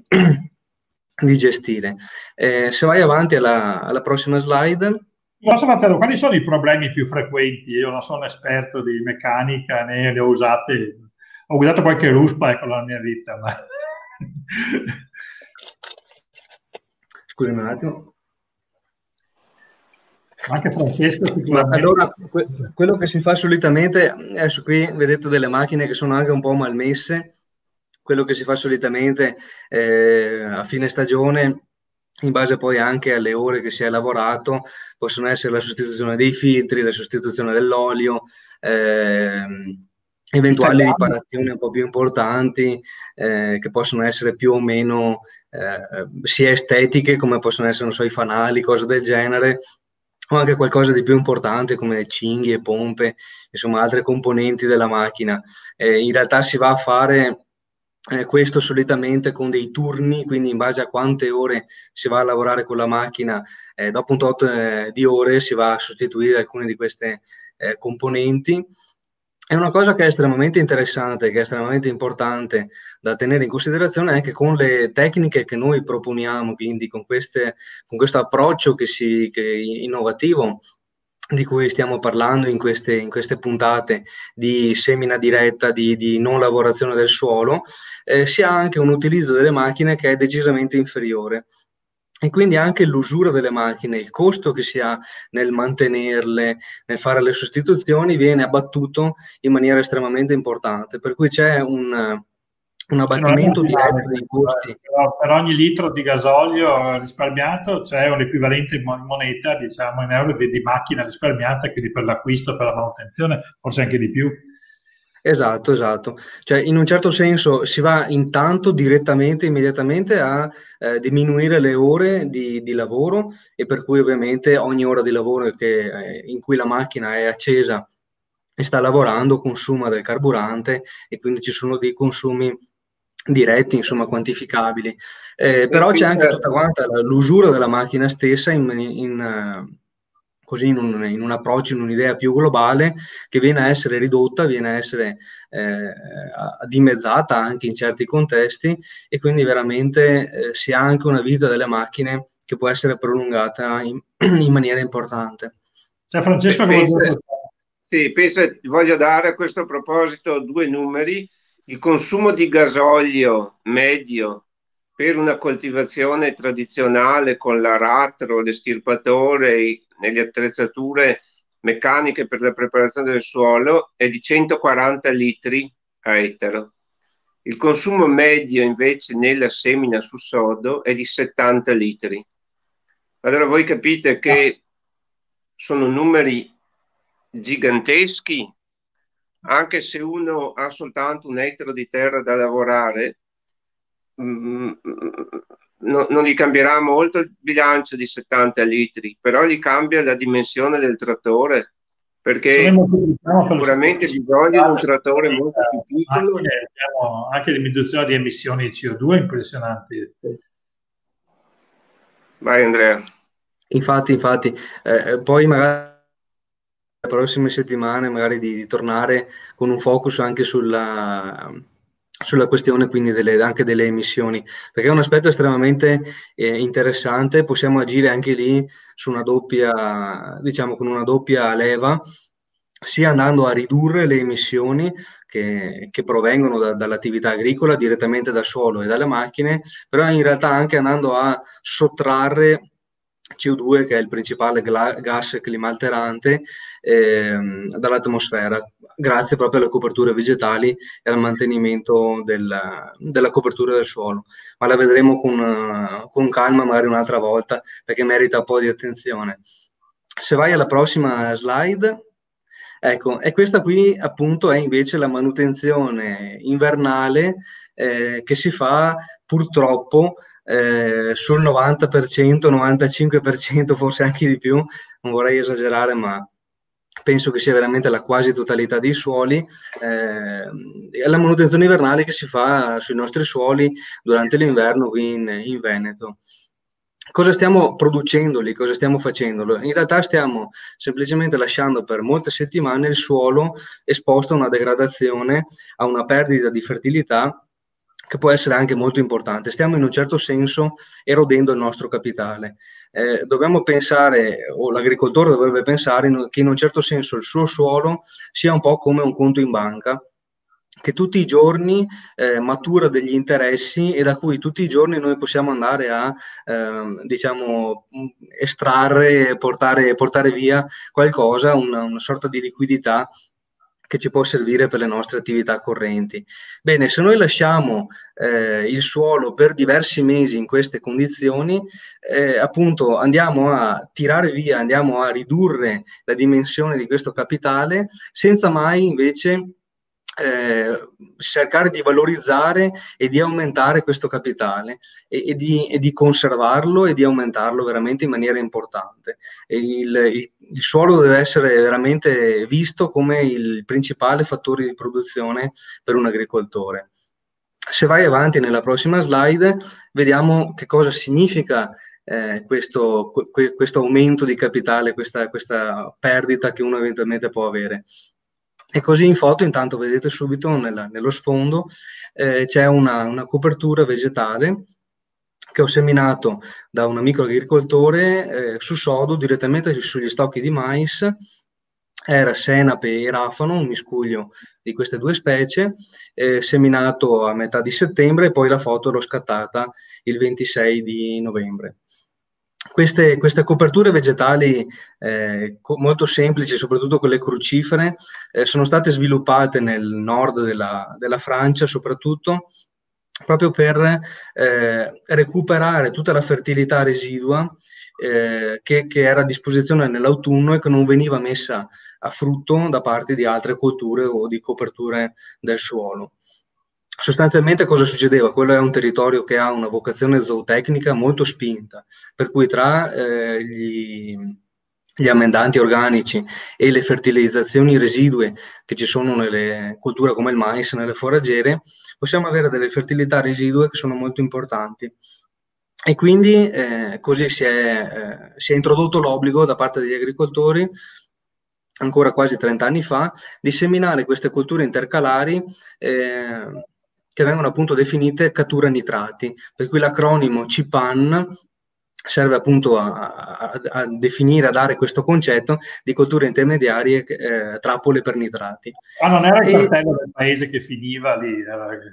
gestire. Se vai avanti alla prossima slide. Matteo, quali sono i problemi più frequenti? Io non sono esperto di meccanica, né le ho usate. Ho guidato qualche ruspa nella mia vita, ma... Scusami un attimo. Anche Francesco sicuramente. Allora, quello che si fa solitamente, adesso qui vedete delle macchine che sono anche un po' malmesse. Quello che si fa solitamente a fine stagione, in base poi anche alle ore che si è lavorato, possono essere la sostituzione dei filtri, la sostituzione dell'olio, eventuali riparazioni un po' più importanti che possono essere più o meno sia estetiche, come possono essere, non so, i fanali, cose del genere, o anche qualcosa di più importante come cinghie, pompe, insomma altre componenti della macchina. In realtà si va a fare questo solitamente con dei turni, quindi in base a quante ore si va a lavorare con la macchina, dopo un tot di ore si va a sostituire alcune di queste componenti. È una cosa che è estremamente interessante, che è estremamente importante da tenere in considerazione anche con le tecniche che noi proponiamo, quindi con questo approccio che innovativo di cui stiamo parlando in queste puntate di semina diretta, di non lavorazione del suolo, si ha anche un utilizzo delle macchine che è decisamente inferiore. E quindi anche l'usura delle macchine, il costo che si ha nel mantenerle, nel fare le sostituzioni, viene abbattuto in maniera estremamente importante. Per cui c'è un abbattimento diretto dei costi. Per ogni litro di gasolio risparmiato c'è un equivalente in moneta, diciamo in euro, di macchina risparmiata, quindi per l'acquisto, per la manutenzione, forse anche di più. Esatto. Cioè, in un certo senso si va intanto immediatamente a diminuire le ore di lavoro, e per cui ovviamente ogni ora di lavoro in cui la macchina è accesa e sta lavorando, consuma del carburante e quindi ci sono dei consumi diretti, insomma, quantificabili. Però c'è anche tutta quanta l'usura della macchina stessa così in un approccio, in un'idea più globale, che viene a essere ridotta, viene a essere dimezzata anche in certi contesti, e quindi veramente si ha anche una vita delle macchine che può essere prolungata in maniera importante. Cioè, Francesco, voglio dare a questo proposito 2 numeri. Il consumo di gasolio medio per una coltivazione tradizionale con l'aratro, l'estirpatore, nelle attrezzature meccaniche per la preparazione del suolo è di 140 litri a ettaro. Il consumo medio invece nella semina su sodo è di 70 litri. Allora voi capite che sono numeri giganteschi. Anche se uno ha soltanto 1 ettaro di terra da lavorare, non gli cambierà molto il bilancio di 70 litri, però gli cambia la dimensione del trattore, perché sicuramente gli vogliono un trattore molto più piccolo. Anche diminuzione di emissioni di CO2 impressionanti. Vai Andrea. Infatti, poi magari le prossime settimane magari di tornare con un focus anche sulla questione quindi anche delle emissioni, perché è un aspetto estremamente interessante. Possiamo agire anche lì su una doppia, diciamo, con una doppia leva, sia andando a ridurre le emissioni che provengono dall'attività agricola, direttamente dal suolo e dalle macchine, però in realtà anche andando a sottrarre CO2, che è il principale gas climalterante, dall'atmosfera, grazie proprio alle coperture vegetali e al mantenimento della copertura del suolo. Ma la vedremo con calma magari un'altra volta, perché merita un po' di attenzione. Se vai alla prossima slide, ecco, e questa qui appunto è invece la manutenzione invernale che si fa purtroppo sul 90%, 95%, forse anche di più, non vorrei esagerare, ma penso che sia veramente la quasi totalità dei suoli, è la manutenzione invernale che si fa sui nostri suoli durante l'inverno qui in Veneto. Cosa stiamo producendo lì? Cosa stiamo facendo? In realtà stiamo semplicemente lasciando per molte settimane il suolo esposto a una degradazione, a una perdita di fertilità, che può essere anche molto importante. Stiamo in un certo senso erodendo il nostro capitale. Dobbiamo pensare, o l'agricoltore dovrebbe pensare, che in un certo senso il suo suolo sia un po' come un conto in banca, che tutti i giorni matura degli interessi e da cui tutti i giorni noi possiamo andare a diciamo estrarre, portare via qualcosa, una sorta di liquidità che ci può servire per le nostre attività correnti. Bene, se noi lasciamo il suolo per diversi mesi in queste condizioni, appunto andiamo a tirare via, andiamo a ridurre la dimensione di questo capitale, senza mai invece cercare di valorizzare e di aumentare questo capitale e di conservarlo e di aumentarlo veramente in maniera importante. Il suolo deve essere veramente visto come il principale fattore di produzione per un agricoltore. Se vai avanti nella prossima slide, vediamo che cosa significa questo aumento di capitale, questa perdita che uno eventualmente può avere. E così in foto intanto vedete subito nello sfondo c'è una copertura vegetale che ho seminato da un amico agricoltore su sodo direttamente sugli stocchi di mais. Era senape e rafano, un miscuglio di queste due specie, seminato a metà di settembre, e poi la foto l'ho scattata il 26 di novembre. Queste coperture vegetali molto semplici, soprattutto quelle crucifere, sono state sviluppate nel nord della Francia soprattutto, proprio per recuperare tutta la fertilità residua che era a disposizione nell'autunno e che non veniva messa a frutto da parte di altre colture o di coperture del suolo. Sostanzialmente cosa succedeva? Quello è un territorio che ha una vocazione zootecnica molto spinta, per cui tra gli gli amendanti organici e le fertilizzazioni residue che ci sono nelle colture come il mais, nelle foraggiere, possiamo avere delle fertilità residue che sono molto importanti. E quindi così si è introdotto l'obbligo da parte degli agricoltori, ancora quasi 30 anni fa, di seminare queste colture intercalari che vengono appunto definite cattura nitrati, per cui l'acronimo CPAN serve appunto a definire, a dare questo concetto di colture intermediarie, trappole per nitrati. Ma non era il cartello del paese che finiva lì?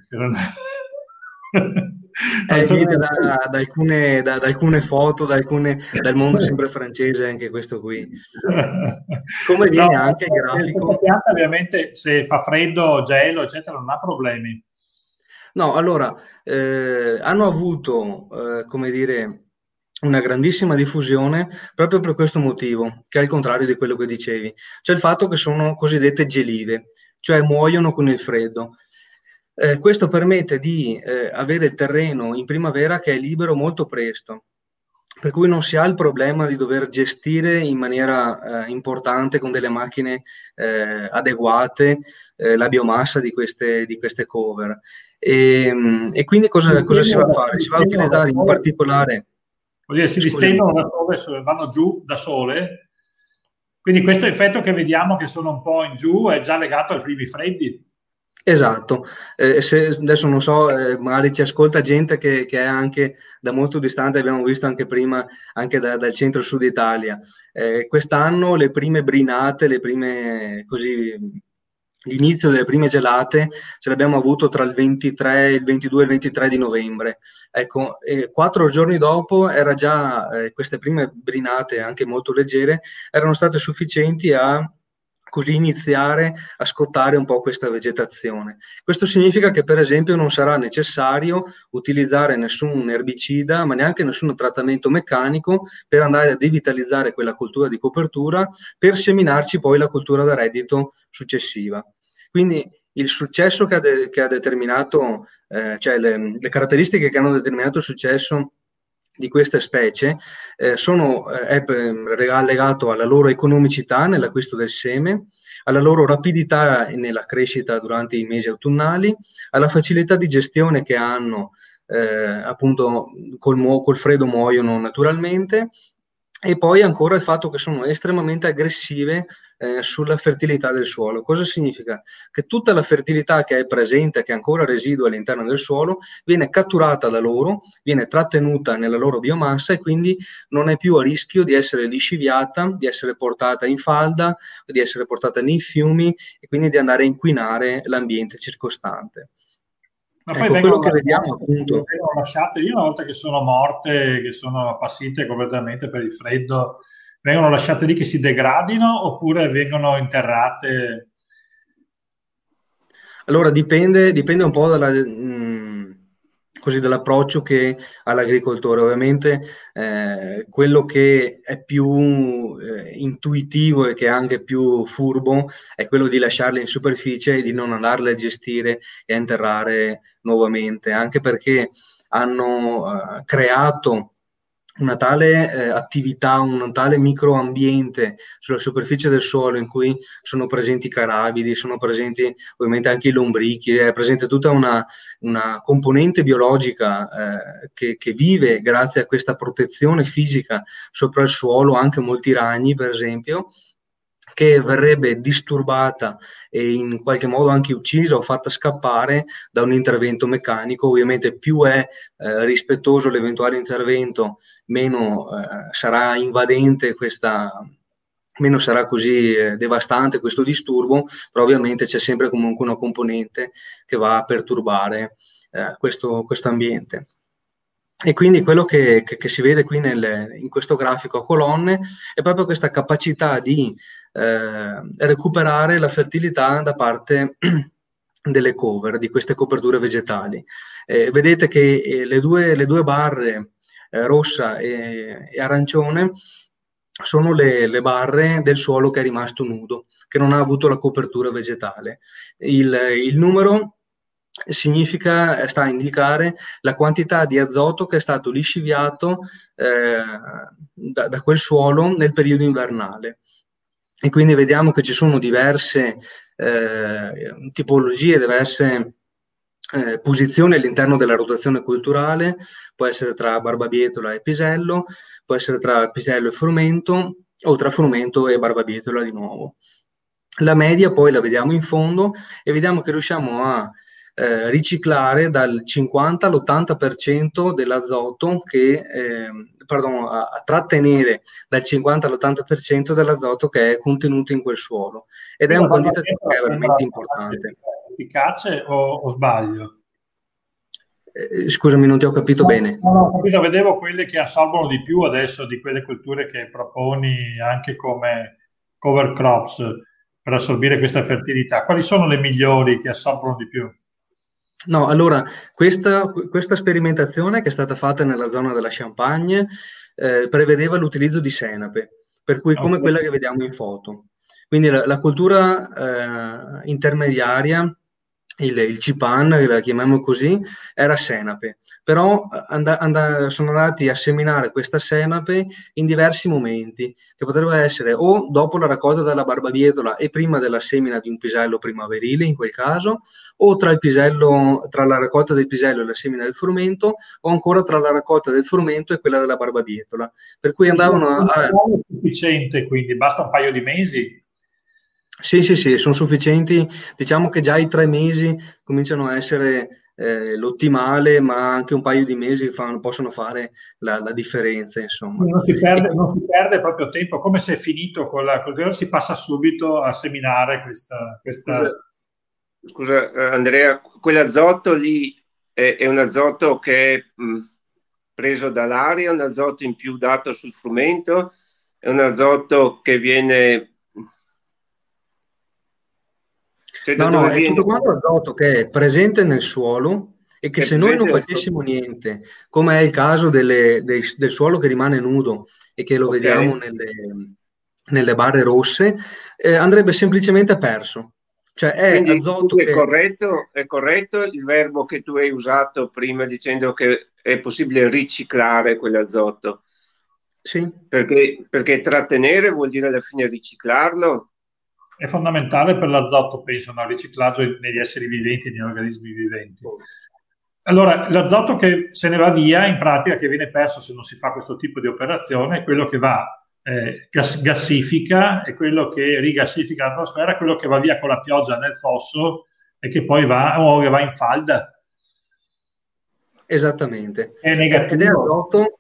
Vede da alcune foto, dal mondo sempre francese, anche questo qui. Come viene anche il grafico. La pianta ovviamente, se fa freddo, gelo, eccetera, non ha problemi. No, allora, hanno avuto, come dire, una grandissima diffusione proprio per questo motivo, che è il contrario di quello che dicevi, cioè il fatto che sono cosiddette gelive, cioè muoiono con il freddo. Questo permette di avere il terreno in primavera che è libero molto presto, per cui non si ha il problema di dover gestire in maniera importante con delle macchine adeguate la biomassa di queste cover. E quindi cosa si va a fare? Si va a utilizzare in particolare... Vuol dire, si distendono da dove vanno giù da sole, quindi questo effetto che vediamo che sono un po' in giù è già legato ai primi freddi. Esatto, adesso non so, magari ci ascolta gente che è anche da molto distante, abbiamo visto anche prima, anche dal centro-sud Italia. Quest'anno le prime brinate, l'inizio delle prime gelate ce l'abbiamo avuto tra il 23, il 22 e il 23 di novembre. Ecco, 4 giorni dopo era già, queste prime brinate, anche molto leggere, erano state sufficienti a così iniziare a scottare un po' questa vegetazione. Questo significa che per esempio non sarà necessario utilizzare nessun erbicida, ma neanche nessun trattamento meccanico per andare a devitalizzare quella coltura di copertura per seminarci poi la coltura da reddito successiva. Quindi il successo che ha determinato, cioè le caratteristiche che hanno determinato il successo di queste specie è legato alla loro economicità nell'acquisto del seme, alla loro rapidità nella crescita durante i mesi autunnali, alla facilità di gestione che hanno, appunto col freddo muoiono naturalmente, e poi ancora il fatto che sono estremamente aggressive sulla fertilità del suolo. Cosa significa? Che tutta la fertilità che è presente, che è ancora residua all'interno del suolo, viene catturata da loro, viene trattenuta nella loro biomassa e quindi non è più a rischio di essere lisciviata, di essere portata in falda, di essere portata nei fiumi e quindi di andare a inquinare l'ambiente circostante. Ma poi vengono lasciate, io una volta che sono morte, che sono appassite completamente per il freddo, vengono lasciate lì che si degradino oppure vengono interrate? Allora dipende un po' dall'approccio che ha l'agricoltore. Ovviamente quello che è più intuitivo e che è anche più furbo è quello di lasciarle in superficie e di non andarle a gestire e a interrare nuovamente, anche perché hanno creato una tale attività, un tale microambiente sulla superficie del suolo in cui sono presenti i carabidi, sono presenti ovviamente anche i lombrichi, è presente tutta una componente biologica che vive grazie a questa protezione fisica sopra il suolo, anche molti ragni per esempio, che verrebbe disturbata e in qualche modo anche uccisa o fatta scappare da un intervento meccanico. Ovviamente più è rispettoso l'eventuale intervento, meno sarà invadente meno sarà così devastante questo disturbo, però ovviamente c'è sempre comunque una componente che va a perturbare questo ambiente. E quindi quello che si vede qui in questo grafico a colonne è proprio questa capacità di recuperare la fertilità da parte delle cover, di queste coperture vegetali. Vedete che le due barre rossa e arancione sono le barre del suolo che è rimasto nudo, che non ha avuto la copertura vegetale. Il numero sta a indicare la quantità di azoto che è stato lisciviato da quel suolo nel periodo invernale. E quindi vediamo che ci sono diverse tipologie, diverse posizioni all'interno della rotazione culturale. Può essere tra barbabietola e pisello, può essere tra pisello e frumento, o tra frumento e barbabietola di nuovo. La media poi la vediamo in fondo e vediamo che riusciamo a riciclare dal 50 all'80% dell'azoto a trattenere dal 50 all'80% dell'azoto che è contenuto in quel suolo, ed è un quantitativo che è veramente importante. Efficace o sbaglio? Scusami, non ti ho capito bene. No, ho capito, vedevo quelle che assorbono di più adesso di quelle colture che proponi anche come cover crops per assorbire questa fertilità. Quali sono le migliori che assorbono di più? No, allora, questa sperimentazione che è stata fatta nella zona della Champagne prevedeva l'utilizzo di senape, per cui come quella che vediamo in foto. Quindi la cultura intermediaria, il cipan, la chiamiamo così, era senape, però sono andati a seminare questa senape in diversi momenti, che potrebbe essere o dopo la raccolta della barbabietola e prima della semina di un pisello primaverile, in quel caso, o tra la raccolta del pisello e la semina del frumento, o ancora tra la raccolta del frumento e quella della barbabietola. Per cui andavano È sufficiente, quindi basta un paio di mesi. Sì, sono sufficienti. Diciamo che già i 3 mesi cominciano a essere l'ottimale, ma anche un paio di mesi possono fare la differenza, insomma. Non si perde proprio tempo, come se è finito con la coltura, si passa subito a seminare questa... Scusa Andrea, quell'azoto lì è un azoto che è preso dall'aria, un azoto in più dato sul frumento, è un azoto che viene... No, è tutto quanto azoto che è presente nel suolo e che se noi non facessimo niente, come è il caso del suolo che rimane nudo e che lo vediamo nelle barre rosse, andrebbe semplicemente perso. Cioè è quindi azoto è corretto il verbo che tu hai usato prima dicendo che è possibile riciclare quell'azoto? Sì. Perché trattenere vuol dire alla fine riciclarlo? È fondamentale per l'azoto, penso, il riciclaggio negli esseri viventi, negli organismi viventi. Allora, l'azoto che se ne va via, in pratica, che viene perso se non si fa questo tipo di operazione, è quello che va, gassifica, e quello che rigassifica l'atmosfera, quello che va via con la pioggia nel fosso e che poi va in falda. Esattamente. È negativo.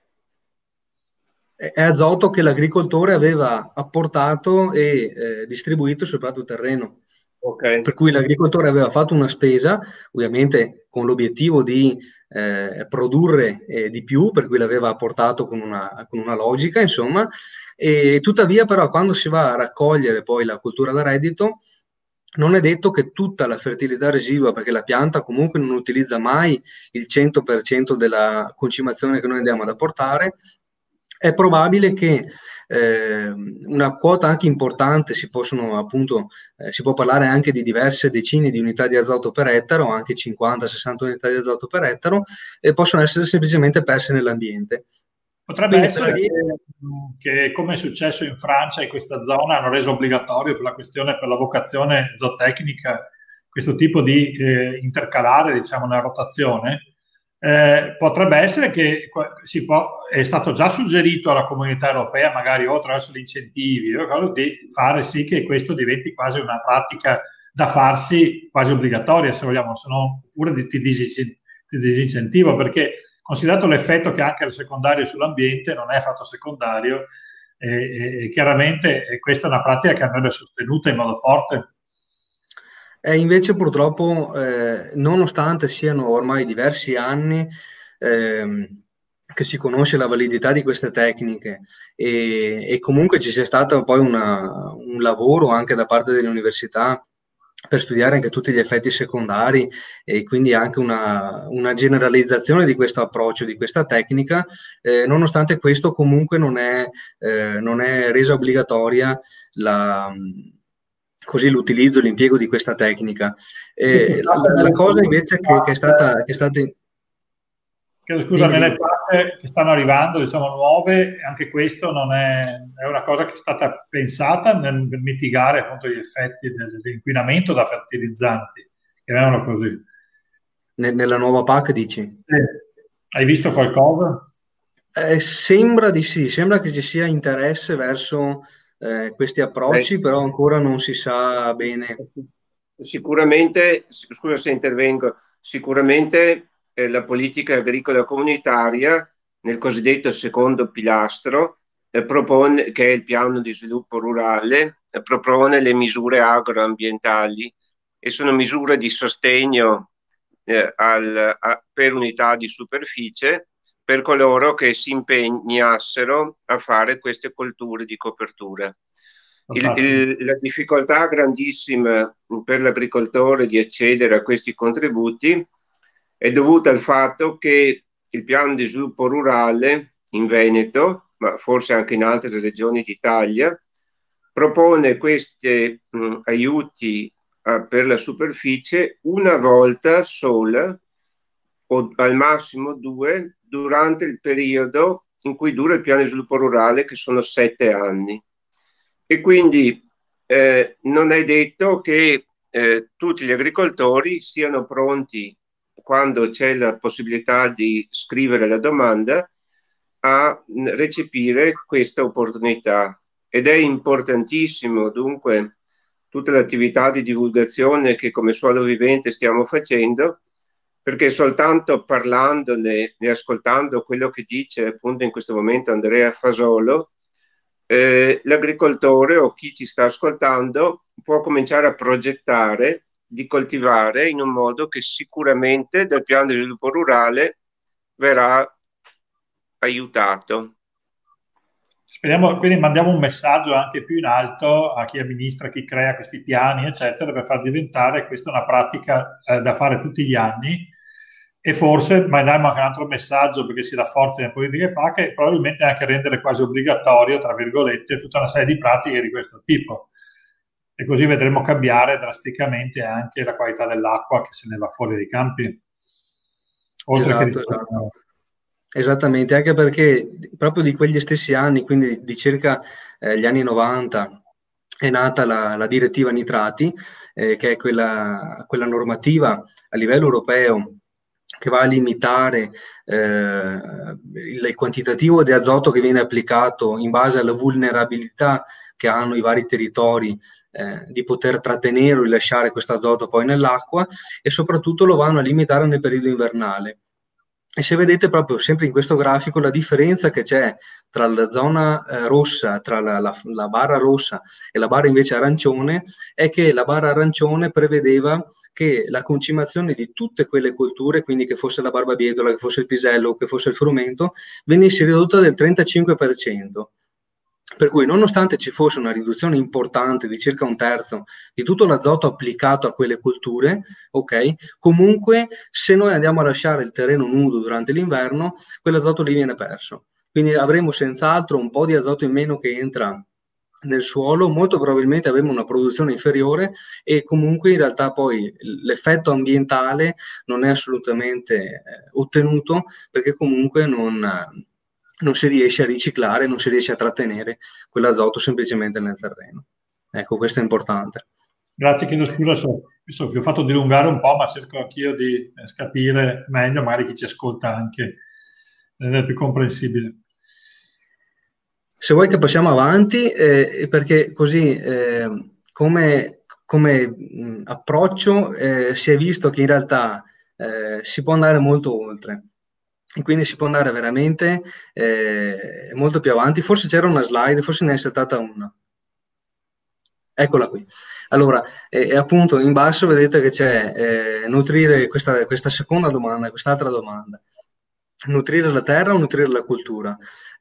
È azoto che l'agricoltore aveva apportato e distribuito sul proprio terreno. Per cui l'agricoltore aveva fatto una spesa, ovviamente con l'obiettivo di produrre di più, per cui l'aveva apportato con una logica, insomma, e tuttavia però quando si va a raccogliere poi la coltura da reddito, non è detto che tutta la fertilità residua, perché la pianta comunque non utilizza mai il 100% della concimazione che noi andiamo ad apportare. È probabile che una quota anche importante, si può parlare anche di diverse decine di unità di azoto per ettaro, anche 50-60 unità di azoto per ettaro, possono essere semplicemente perse nell'ambiente. Potrebbe essere che, come è successo in Francia, in questa zona hanno reso obbligatorio per la vocazione zootecnica questo tipo di intercalare, diciamo, una rotazione. Potrebbe essere che è stato già suggerito alla comunità europea, magari o attraverso gli incentivi, di fare sì che questo diventi quasi una pratica da farsi quasi obbligatoria, se vogliamo, se no pure ti disincentivo, perché considerato l'effetto che ha anche il secondario sull'ambiente, non è affatto secondario, e chiaramente questa è una pratica che andrebbe sostenuta in modo forte. Invece purtroppo, nonostante siano ormai diversi anni che si conosce la validità di queste tecniche e comunque ci sia stato poi un lavoro anche da parte delle università per studiare anche tutti gli effetti secondari e quindi anche una generalizzazione di questo approccio, di questa tecnica, nonostante questo comunque non è resa obbligatoria così l'utilizzo, l'impiego di questa tecnica. La cosa invece che è stata... Scusa, nelle parti che stanno arrivando, diciamo, nuove, anche questo non è una cosa che è stata pensata nel mitigare appunto gli effetti dell'inquinamento da fertilizzanti, che erano così. Nella nuova PAC dici? Hai visto qualcosa? Sembra di sì, sembra che ci sia interesse verso questi approcci, però ancora non si sa bene. Sicuramente, scusa se intervengo, sicuramente la politica agricola comunitaria nel cosiddetto secondo pilastro propone, che è il piano di sviluppo rurale, propone le misure agroambientali e sono misure di sostegno per unità di superficie per coloro che si impegnassero a fare queste colture di copertura. La difficoltà grandissima per l'agricoltore di accedere a questi contributi è dovuta al fatto che il piano di sviluppo rurale in Veneto, ma forse anche in altre regioni d'Italia, propone questi aiuti per la superficie una volta sola o al massimo 2 durante il periodo in cui dura il piano di sviluppo rurale, che sono 7 anni. E quindi non è detto che tutti gli agricoltori siano pronti, quando c'è la possibilità di scrivere la domanda, a recepire questa opportunità. Ed è importantissimo dunque tutta l'attività di divulgazione che come Suolo Vivente stiamo facendo, perché soltanto parlandone e ascoltando quello che dice appunto in questo momento Andrea Fasolo, l'agricoltore o chi ci sta ascoltando può cominciare a progettare di coltivare in un modo che sicuramente dal piano di sviluppo rurale verrà aiutato. Speriamo, quindi mandiamo un messaggio anche più in alto a chi amministra, chi crea questi piani, eccetera, per far diventare questa una pratica da fare tutti gli anni, e forse mandiamo anche un altro messaggio perché si rafforza le politiche PAC e probabilmente anche rendere quasi obbligatorio, tra virgolette, tutta una serie di pratiche di questo tipo. E così vedremo cambiare drasticamente anche la qualità dell'acqua che se ne va fuori dai campi. Oltre esatto. Esattamente, anche perché proprio di quegli stessi anni, quindi di circa gli anni 90, è nata la direttiva nitrati, che è quella normativa a livello europeo che va a limitare il quantitativo di azoto che viene applicato in base alla vulnerabilità che hanno i vari territori di poter trattenere o rilasciare questo azoto poi nell'acqua, e soprattutto lo vanno a limitare nel periodo invernale. E se vedete proprio sempre in questo grafico la differenza che c'è tra la zona rossa, tra la barra rossa e la barra invece arancione, è che la barra arancione prevedeva che la concimazione di tutte quelle colture, quindi che fosse la barbabietola, che fosse il pisello, che fosse il frumento, venisse ridotta del 35%. Per cui, nonostante ci fosse una riduzione importante di circa 1/3 di tutto l'azoto applicato a quelle colture, ok, comunque se noi andiamo a lasciare il terreno nudo durante l'inverno, quell'azoto lì viene perso. Quindi avremo senz'altro un po' di azoto in meno che entra nel suolo, molto probabilmente avremo una produzione inferiore, e comunque in realtà poi l'effetto ambientale non è assolutamente ottenuto, perché comunque non si riesce a riciclare, non si riesce a trattenere quell'azoto semplicemente nel terreno. Ecco, questo è importante. Grazie, chiedo scusa se vi ho fatto dilungare un po', ma cerco anch'io di capire meglio, magari chi ci ascolta anche è più comprensibile. Se vuoi che passiamo avanti, perché così come approccio si è visto che in realtà si può andare molto oltre. E quindi si può andare veramente molto più avanti. Forse c'era una slide, forse ne è saltata una. Eccola qui. Allora, appunto in basso vedete che c'è nutrire questa seconda domanda, quest'altra domanda. Nutrire la terra o nutrire la cultura?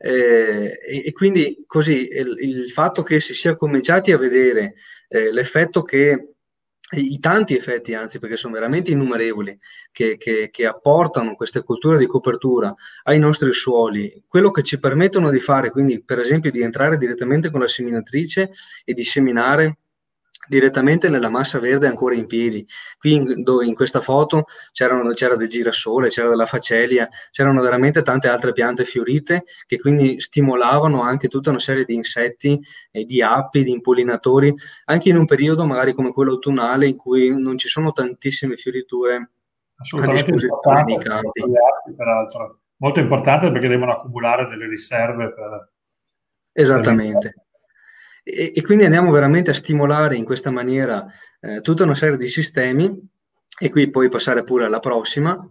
E quindi così il fatto che si sia cominciati a vedere l'effetto che i tanti effetti, anzi, perché sono veramente innumerevoli, che apportano queste culture di copertura ai nostri suoli, quello che ci permettono di fare, quindi per esempio di entrare direttamente con la seminatrice e di seminare direttamente nella massa verde ancora in piedi. Qui in questa foto c'era del girasole, c'era della facelia, c'erano veramente tante altre piante fiorite che quindi stimolavano anche tutta una serie di insetti e di api, di impollinatori, anche in un periodo magari come quello autunnale in cui non ci sono tantissime fioriture a disposizione nei campi. Peraltro. Molto importante perché devono accumulare delle riserve per... Esattamente. E quindi andiamo veramente a stimolare in questa maniera tutta una serie di sistemi, e qui puoi passare pure alla prossima,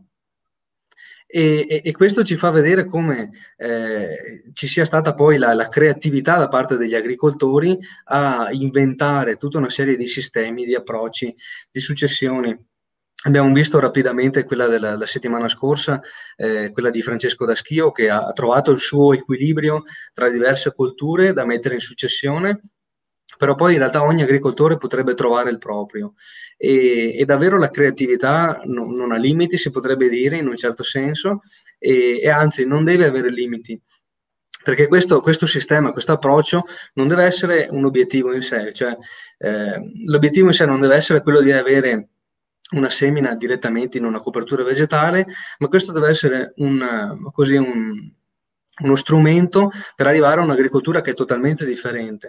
e questo ci fa vedere come ci sia stata poi la creatività da parte degli agricoltori a inventare tutta una serie di sistemi, di approcci, di successioni. Abbiamo visto rapidamente quella della settimana scorsa, quella di Francesco Daschio, che ha trovato il suo equilibrio tra diverse colture da mettere in successione, però poi in realtà ogni agricoltore potrebbe trovare il proprio. E davvero la creatività non ha limiti, si potrebbe dire in un certo senso, e anzi non deve avere limiti. Perché questo sistema, questo approccio non deve essere un obiettivo in sé, cioè l'obiettivo in sé non deve essere quello di avere una semina direttamente in una copertura vegetale, ma questo deve essere uno strumento per arrivare a un'agricoltura che è totalmente differente.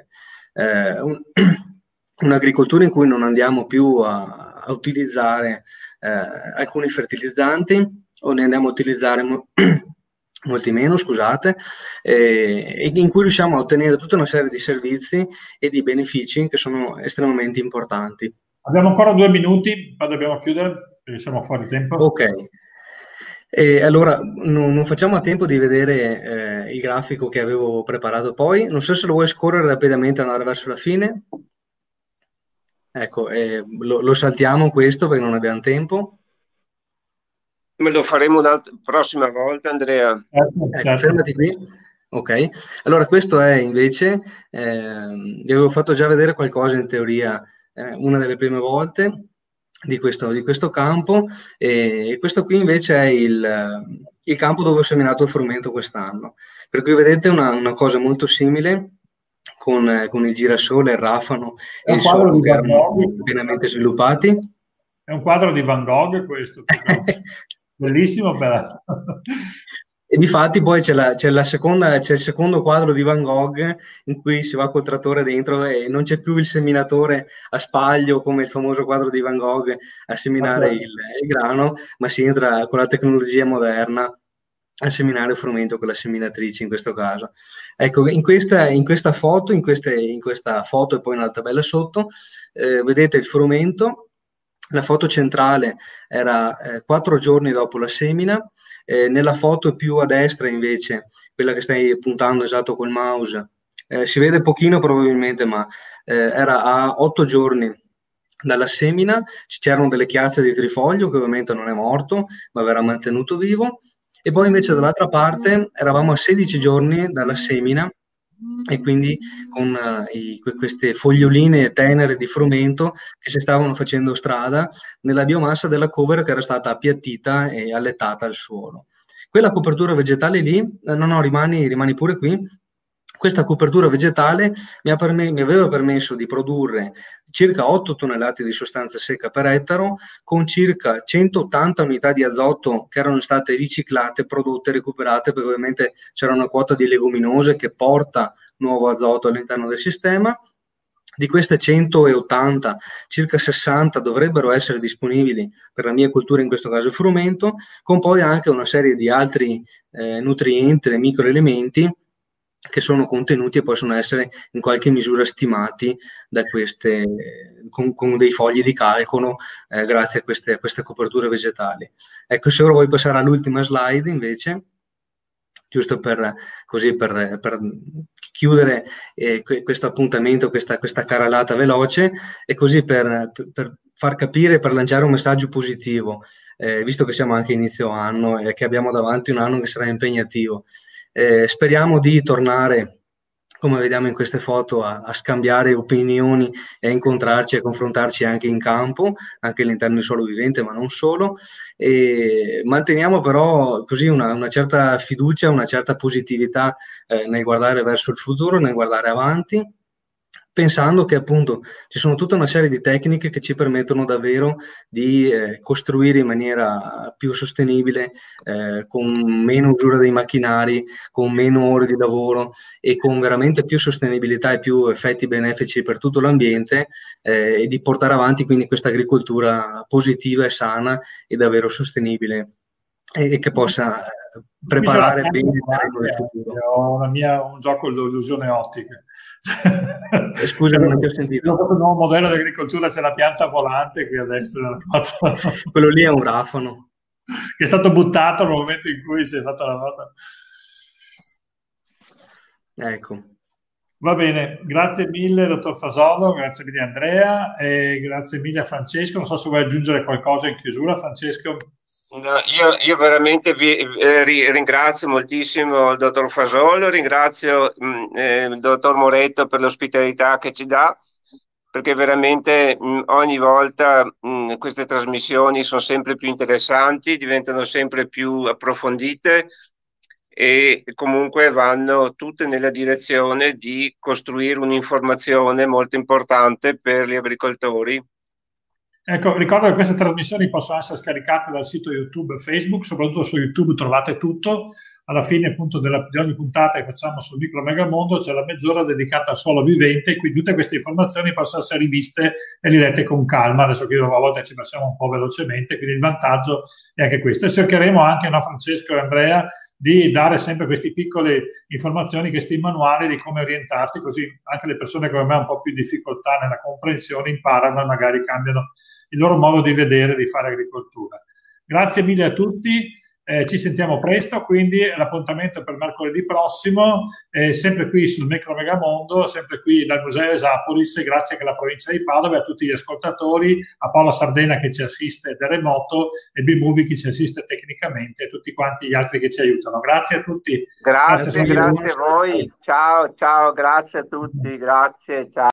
Un'agricoltura in cui non andiamo più a utilizzare alcuni fertilizzanti, o ne andiamo a utilizzare molti meno, scusate, e in cui riusciamo a ottenere tutta una serie di servizi e di benefici che sono estremamente importanti. Abbiamo ancora 2 minuti, poi dobbiamo chiudere, perché siamo fuori tempo. Ok. Allora, non facciamo a tempo di vedere il grafico che avevo preparato poi. Non so se lo vuoi scorrere rapidamente e andare verso la fine. Ecco, lo saltiamo questo perché non abbiamo tempo. Me lo faremo una prossima volta, Andrea. Ecco, fermati qui. Ok. Allora, questo è invece, vi avevo fatto già vedere qualcosa in teoria una delle prime volte di questo campo, e questo qui invece è il campo dove ho seminato il frumento quest'anno. Per cui vedete una cosa molto simile con il girasole, il rafano e il sorgo che erano pienamente sviluppati. È un quadro di Van Gogh questo, bellissimo. E difatti poi c'è il secondo quadro di Van Gogh in cui si va col trattore dentro e non c'è più il seminatore a spaglio come il famoso quadro di Van Gogh a seminare il grano, ma si entra con la tecnologia moderna a seminare il frumento con la seminatrice in questo caso. Ecco, in questa foto, in questa foto e poi una tabella sotto, vedete il frumento. La foto centrale era 4 giorni dopo la semina, nella foto più a destra invece, quella che stai puntando esatto col mouse, si vede pochino probabilmente, ma era a 8 giorni dalla semina, c'erano delle chiazze di trifoglio che ovviamente non è morto, ma verrà mantenuto vivo, e poi invece dall'altra parte eravamo a 16 giorni dalla semina, e quindi con queste foglioline tenere di frumento che si stavano facendo strada nella biomassa della cover che era stata appiattita e allettata al suolo. Quella copertura vegetale lì, no, rimani pure qui. Questa copertura vegetale mi aveva permesso di produrre circa 8 tonnellate di sostanza secca per ettaro, con circa 180 unità di azoto che erano state riciclate, prodotte, recuperate, perché ovviamente c'era una quota di leguminose che porta nuovo azoto all'interno del sistema. Di queste 180, circa 60 dovrebbero essere disponibili per la mia coltura, in questo caso il frumento, con poi anche una serie di altri nutrienti e microelementi che sono contenuti e possono essere in qualche misura stimati da con dei fogli di calcolo grazie a queste coperture vegetali. Ecco, se ora vuoi passare all'ultima slide invece, giusto per chiudere questo appuntamento, questa carrellata veloce, e così per far capire, per lanciare un messaggio positivo, visto che siamo anche inizio anno e che abbiamo davanti un anno che sarà impegnativo. Speriamo di tornare, come vediamo in queste foto, a scambiare opinioni e a incontrarci e a confrontarci anche in campo, anche all'interno di Suolo Vivente, ma non solo. E manteniamo però così una certa fiducia, una certa positività nel guardare verso il futuro, nel guardare avanti, pensando che appunto ci sono tutta una serie di tecniche che ci permettono davvero di costruire in maniera più sostenibile, con meno usura dei macchinari, con meno ore di lavoro e con veramente più sostenibilità e più effetti benefici per tutto l'ambiente, e di portare avanti quindi questa agricoltura positiva e sana e davvero sostenibile e che possa preparare bene il terreno del futuro. Ho un gioco di illusione ottica. Scusa, non ti ho sentito. Il nuovo modello di agricoltura c'è la pianta volante qui a destra. Quello lì è un rafano. Che è stato buttato nel momento in cui si è fatta la foto. Ecco. Va bene, grazie mille dottor Fasolo, grazie mille Andrea e grazie mille a Francesco. Non so se vuoi aggiungere qualcosa in chiusura, Francesco. No, io veramente ringrazio moltissimo il dottor Fasolo, ringrazio il dottor Moretto per l'ospitalità che ci dà, perché veramente ogni volta queste trasmissioni sono sempre più interessanti, diventano sempre più approfondite e comunque vanno tutte nella direzione di costruire un'informazione molto importante per gli agricoltori. Ecco, ricordo che queste trasmissioni possono essere scaricate dal sito YouTube e Facebook, soprattutto su YouTube trovate tutto. Alla fine appunto di ogni puntata che facciamo sul Micromegamondo c'è la mezz'ora dedicata al suolo vivente, quindi tutte queste informazioni possono essere riviste e lette con calma. Adesso qui a volte ci passiamo un po' velocemente, quindi il vantaggio è anche questo. E cercheremo anche, no, Francesco e Andrea, di dare sempre queste piccole informazioni, questi manuali di come orientarsi, così anche le persone come me hanno un po' più difficoltà nella comprensione imparano e magari cambiano il loro modo di vedere, di fare agricoltura. Grazie mille a tutti, ci sentiamo presto, quindi l'appuntamento per mercoledì prossimo, sempre qui sul Micromegamondo, sempre qui dal Museo Esapolis, grazie anche alla provincia di Padova e a tutti gli ascoltatori, a Paola Sardena che ci assiste da remoto e B-Movie che ci assiste tecnicamente e tutti quanti gli altri che ci aiutano. Grazie a tutti. Grazie a voi, ciao, grazie a tutti, grazie, ciao.